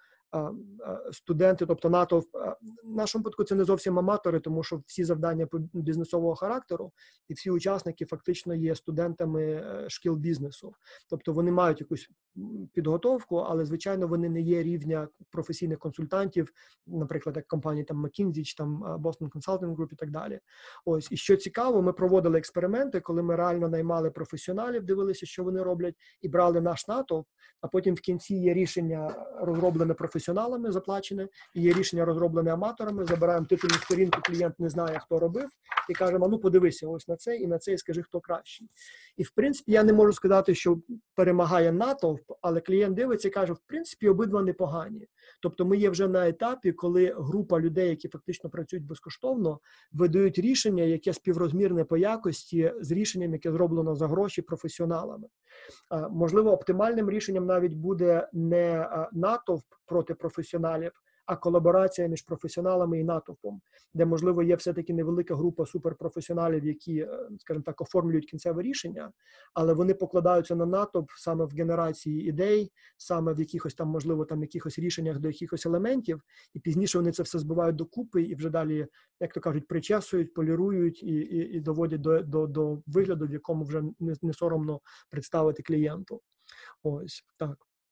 студенти, тобто НАТО, в нашому випадку це не зовсім аматори, тому що всі завдання бізнесового характеру і всі учасники фактично є студентами шкіл бізнесу. Тобто вони мають якусь підготовку, але, звичайно, вони не є рівня професійних консультантів, наприклад, як компанії там McKinsey, чи там Boston Consulting Group і так далі. Ось, і що цікаво, ми проводили експерименти, коли ми реально наймали професіоналів, дивилися, що вони роблять, і брали наш натовп, а потім в кінці є рішення розроблене професіоналами, заплачене, і є рішення розроблене аматорами, забираємо титульну сторінку, клієнт не знає, хто робив, і кажемо, ну подивися ось на це і на це, і скажи, хто кращий. І, в принципі, я не можу сказати, що перемагає натовп, але клієнт дивиться і каже, в принципі, обидва непогані. Тобто ми є вже на етапі, коли група людей, які фактично працюють безкоштовно, видають рішення, яке співрозмірне по якості з рішенням, яке зроблено за гроші професіоналами. Можливо, оптимальним рішенням навіть буде не натовп проти професіоналів, а колаборація між професіоналами і натовпом, де, можливо, є все-таки невелика група суперпрофесіоналів, які, скажімо так, оформлюють кінцеве рішення, але вони покладаються на натовп саме в генерації ідей, саме в якихось там, можливо, там якихось рішеннях до якихось елементів, і пізніше вони це все збивають докупи і вже далі, як то кажуть, причесують, полірують і, і, і доводять до, до, до вигляду, в якому вже не, не соромно представити клієнту. Ось, так.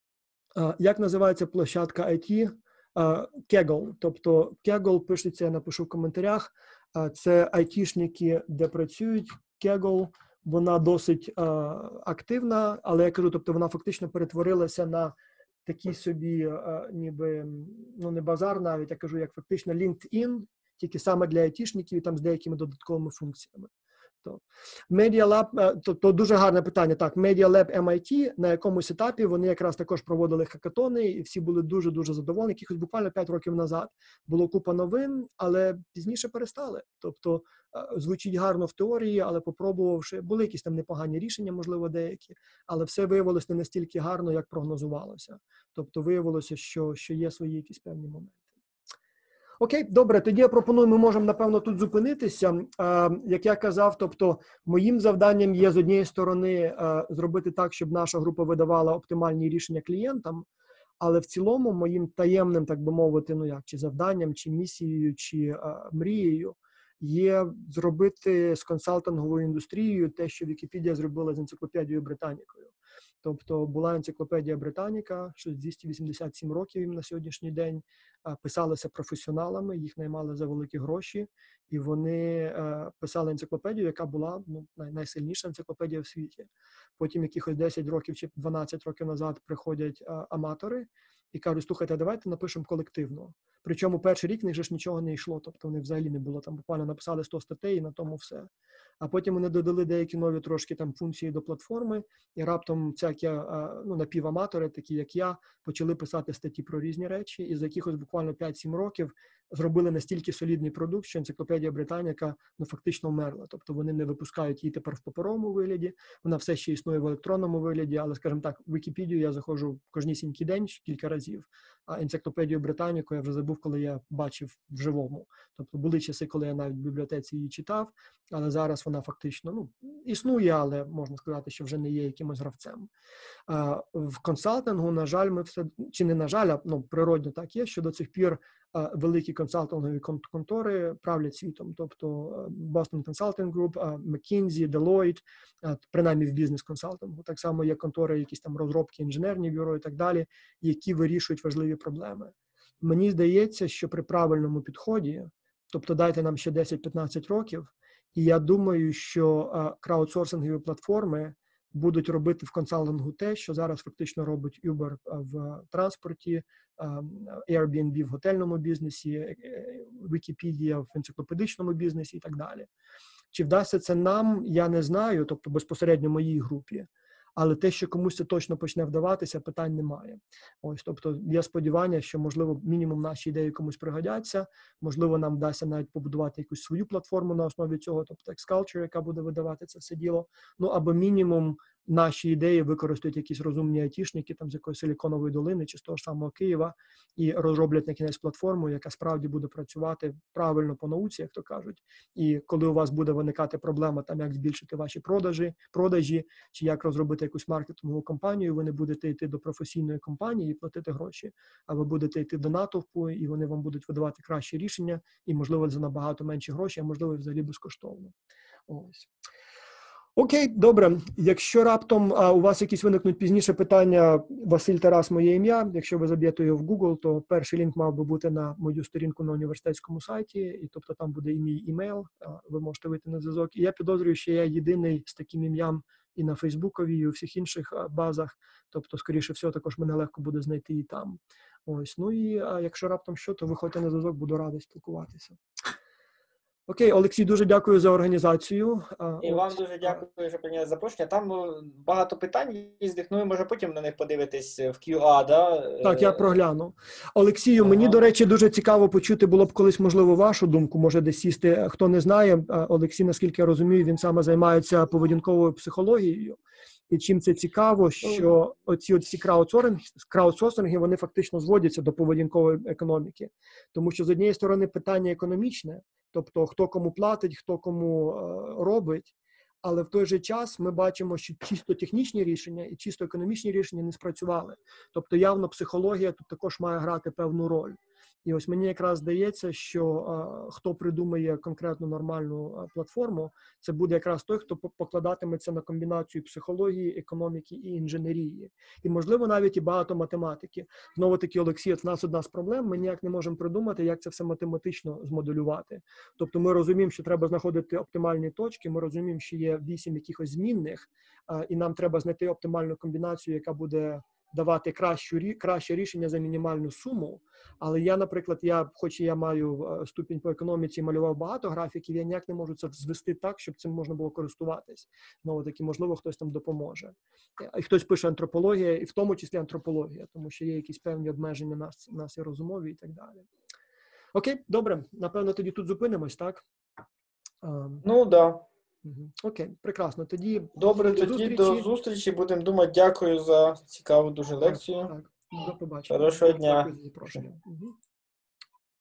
Як називається площадка ай ті? Kaggle, тобто Kaggle пишеться, я напишу в коментарях, це айтішники, де працюють. Kaggle, вона досить активна, але я кажу, тобто вона фактично перетворилася на такий собі, ніби, ну не базар навіть, я кажу, як фактично LinkedIn, тільки саме для айтішників і там з деякими додатковими функціями. Media Lab, то, то дуже гарне питання. Так, Media Lab ем ай ті, на якомусь етапі вони якраз також проводили хакатони, і всі були дуже-дуже задоволені. Якихось буквально п'ять років назад було купа новин, але пізніше перестали. Тобто звучить гарно в теорії, але попробувавши, були якісь там непогані рішення, можливо, деякі, але все виявилось не настільки гарно, як прогнозувалося. Тобто виявилося, що, що є свої якісь певні моменти. Окей, добре, тоді я пропоную, ми можемо, напевно, тут зупинитися. Як я казав, тобто моїм завданням є з однієї сторони зробити так, щоб наша група видавала оптимальні рішення клієнтам, але в цілому моїм таємним, так би мовити, ну як, чи завданням, чи місією, чи мрією є зробити з консалтинговою індустрією те, що Вікіпедія зробила з енциклопедією Британікою. Тобто була енциклопедія Британіка, що двісті вісімдесят сім років їм на сьогоднішній день, писалися професіоналами, їх наймали за великі гроші, і вони писали енциклопедію, яка була ну, найсильніша енциклопедія в світі. Потім якихось десять років чи дванадцять років назад приходять аматори і кажуть, слухайте, давайте напишемо колективно. Причому перший рік в них же ж нічого не йшло, тобто вони взагалі не було, там буквально написали сто статей і на тому все. А потім вони додали деякі нові трошки там функції до платформи, і раптом всякі ну, напіваматори, такі як я, почали писати статті про різні речі, і за якихось буквально п'ять-сім років зробили настільки солідний продукт, що енциклопедія Британіка ну, фактично вмерла. Тобто вони не випускають її тепер в паперовому вигляді, вона все ще існує в електронному вигляді, але, скажімо так, в Вікіпедію я заходжу кожнісінький день кілька разів, а енциклопедію Британіку я вже забув, коли я бачив в живому. Тобто були часи, коли я навіть в бібліотеці її читав, але зараз вона фактично ну, існує, але можна сказати, що вже не є якимось гравцем. А, в консалтингу, на жаль, ми все, чи не на жаль, а ну, природно так є, що до цих пір а, великі консалтингові контори правлять світом. Тобто Boston Consulting Group, а, McKinsey, Deloitte, а, принаймні в бізнес-консалтингу. Так само є контори, якісь там розробки, інженерні бюро і так далі, які вирішують важливі проблеми. Мені здається, що при правильному підході, тобто дайте нам ще десять-п'ятнадцять років, і я думаю, що краудсорсингові платформи будуть робити в консалтингу те, що зараз фактично робить Uber в транспорті, Airbnb в готельному бізнесі, Wikipedia в енциклопедичному бізнесі і так далі. Чи вдасться це нам, я не знаю, тобто безпосередньо моїй групі. Але те, що комусь це точно почне вдаватися, питань немає. Ось, тобто є сподівання, що, можливо, мінімум наші ідеї комусь пригодяться, можливо, нам вдасться навіть побудувати якусь свою платформу на основі цього, тобто X-Culture, яка буде видавати це все діло. Ну, або мінімум наші ідеї використають якісь розумні айтішники там з якоїсь Силіконової долини чи з того ж самого Києва і розроблять на кінець платформу, яка справді буде працювати правильно по науці, як то кажуть. І коли у вас буде виникати проблема, там як збільшити ваші продажі, продажі чи як розробити якусь маркетингову кампанію, ви не будете йти до професійної компанії і платити гроші, а ви будете йти до натовпу, і вони вам будуть видавати кращі рішення, і, можливо, за набагато менші гроші, а можливо, взагалі безкоштовно. Ось. Окей, добре. Якщо раптом а, у вас якісь виникнуть пізніше питання, Василь Тарас моє ім'я, якщо ви заб'єте його в Google, то перший лінк мав би бути на мою сторінку на університетському сайті, і тобто там буде і мій імейл, а, ви можете вийти на зв'язок. І я підозрюю, що я єдиний з таким ім'ям і на Фейсбукові, і у всіх інших базах, тобто, скоріше всього, також мене легко буде знайти і там. Ось, ну і а, якщо раптом що, то виходьте на зв'язок, буду радий спілкуватися. Окей, Олексій, дуже дякую за організацію. І вам дуже дякую, що прийняли запрошення. Там багато питань їздить, ну і може потім на них подивитись в кью ей, да? Так, я прогляну. Олексію, ага. Мені, до речі, дуже цікаво почути, було б колись, можливо, вашу думку, може десь сісти. Хто не знає, Олексій, наскільки я розумію, він саме займається поведінковою психологією. І чим це цікаво, що оці оці краудсорсинги, краудсорсинги, вони фактично зводяться до поведінкової економіки. Тому що, з однієї сторони, питання економічне, тобто хто кому платить, хто кому е, робить, але в той же час ми бачимо, що чисто технічні рішення і чисто економічні рішення не спрацювали. Тобто явно психологія тут також має грати певну роль. І ось мені якраз здається, що а, хто придумає конкретну нормальну а, платформу, це буде якраз той, хто покладатиметься на комбінацію психології, економіки і інженерії. І, можливо, навіть і багато математики. Знову-таки, Олексій, от в нас одна з проблем, ми ніяк не можемо придумати, як це все математично змоделювати. Тобто ми розуміємо, що треба знаходити оптимальні точки, ми розуміємо, що є вісім якихось змінних, а, і нам треба знайти оптимальну комбінацію, яка буде давати кращу, краще рішення за мінімальну суму. Але я, наприклад, я, хоч і я маю ступінь по економіці і малював багато графіків, я ніяк не можу це звести так, щоб цим можна було користуватись. Ну, таки, можливо, хтось там допоможе. І хтось пише антропологія, і в тому числі антропологія, тому що є якісь певні обмеження нас, нас і розумові і так далі. Окей, добре. Напевно, тоді тут зупинимось, так? Ну, так. Да. Окей, прекрасно. Тоді добре, до тоді зустрічі. До зустрічі. Будемо думати. Дякую за цікаву дуже лекцію. Так, так. До побачення. Хорошого дня. Дякую за запрошення. Угу.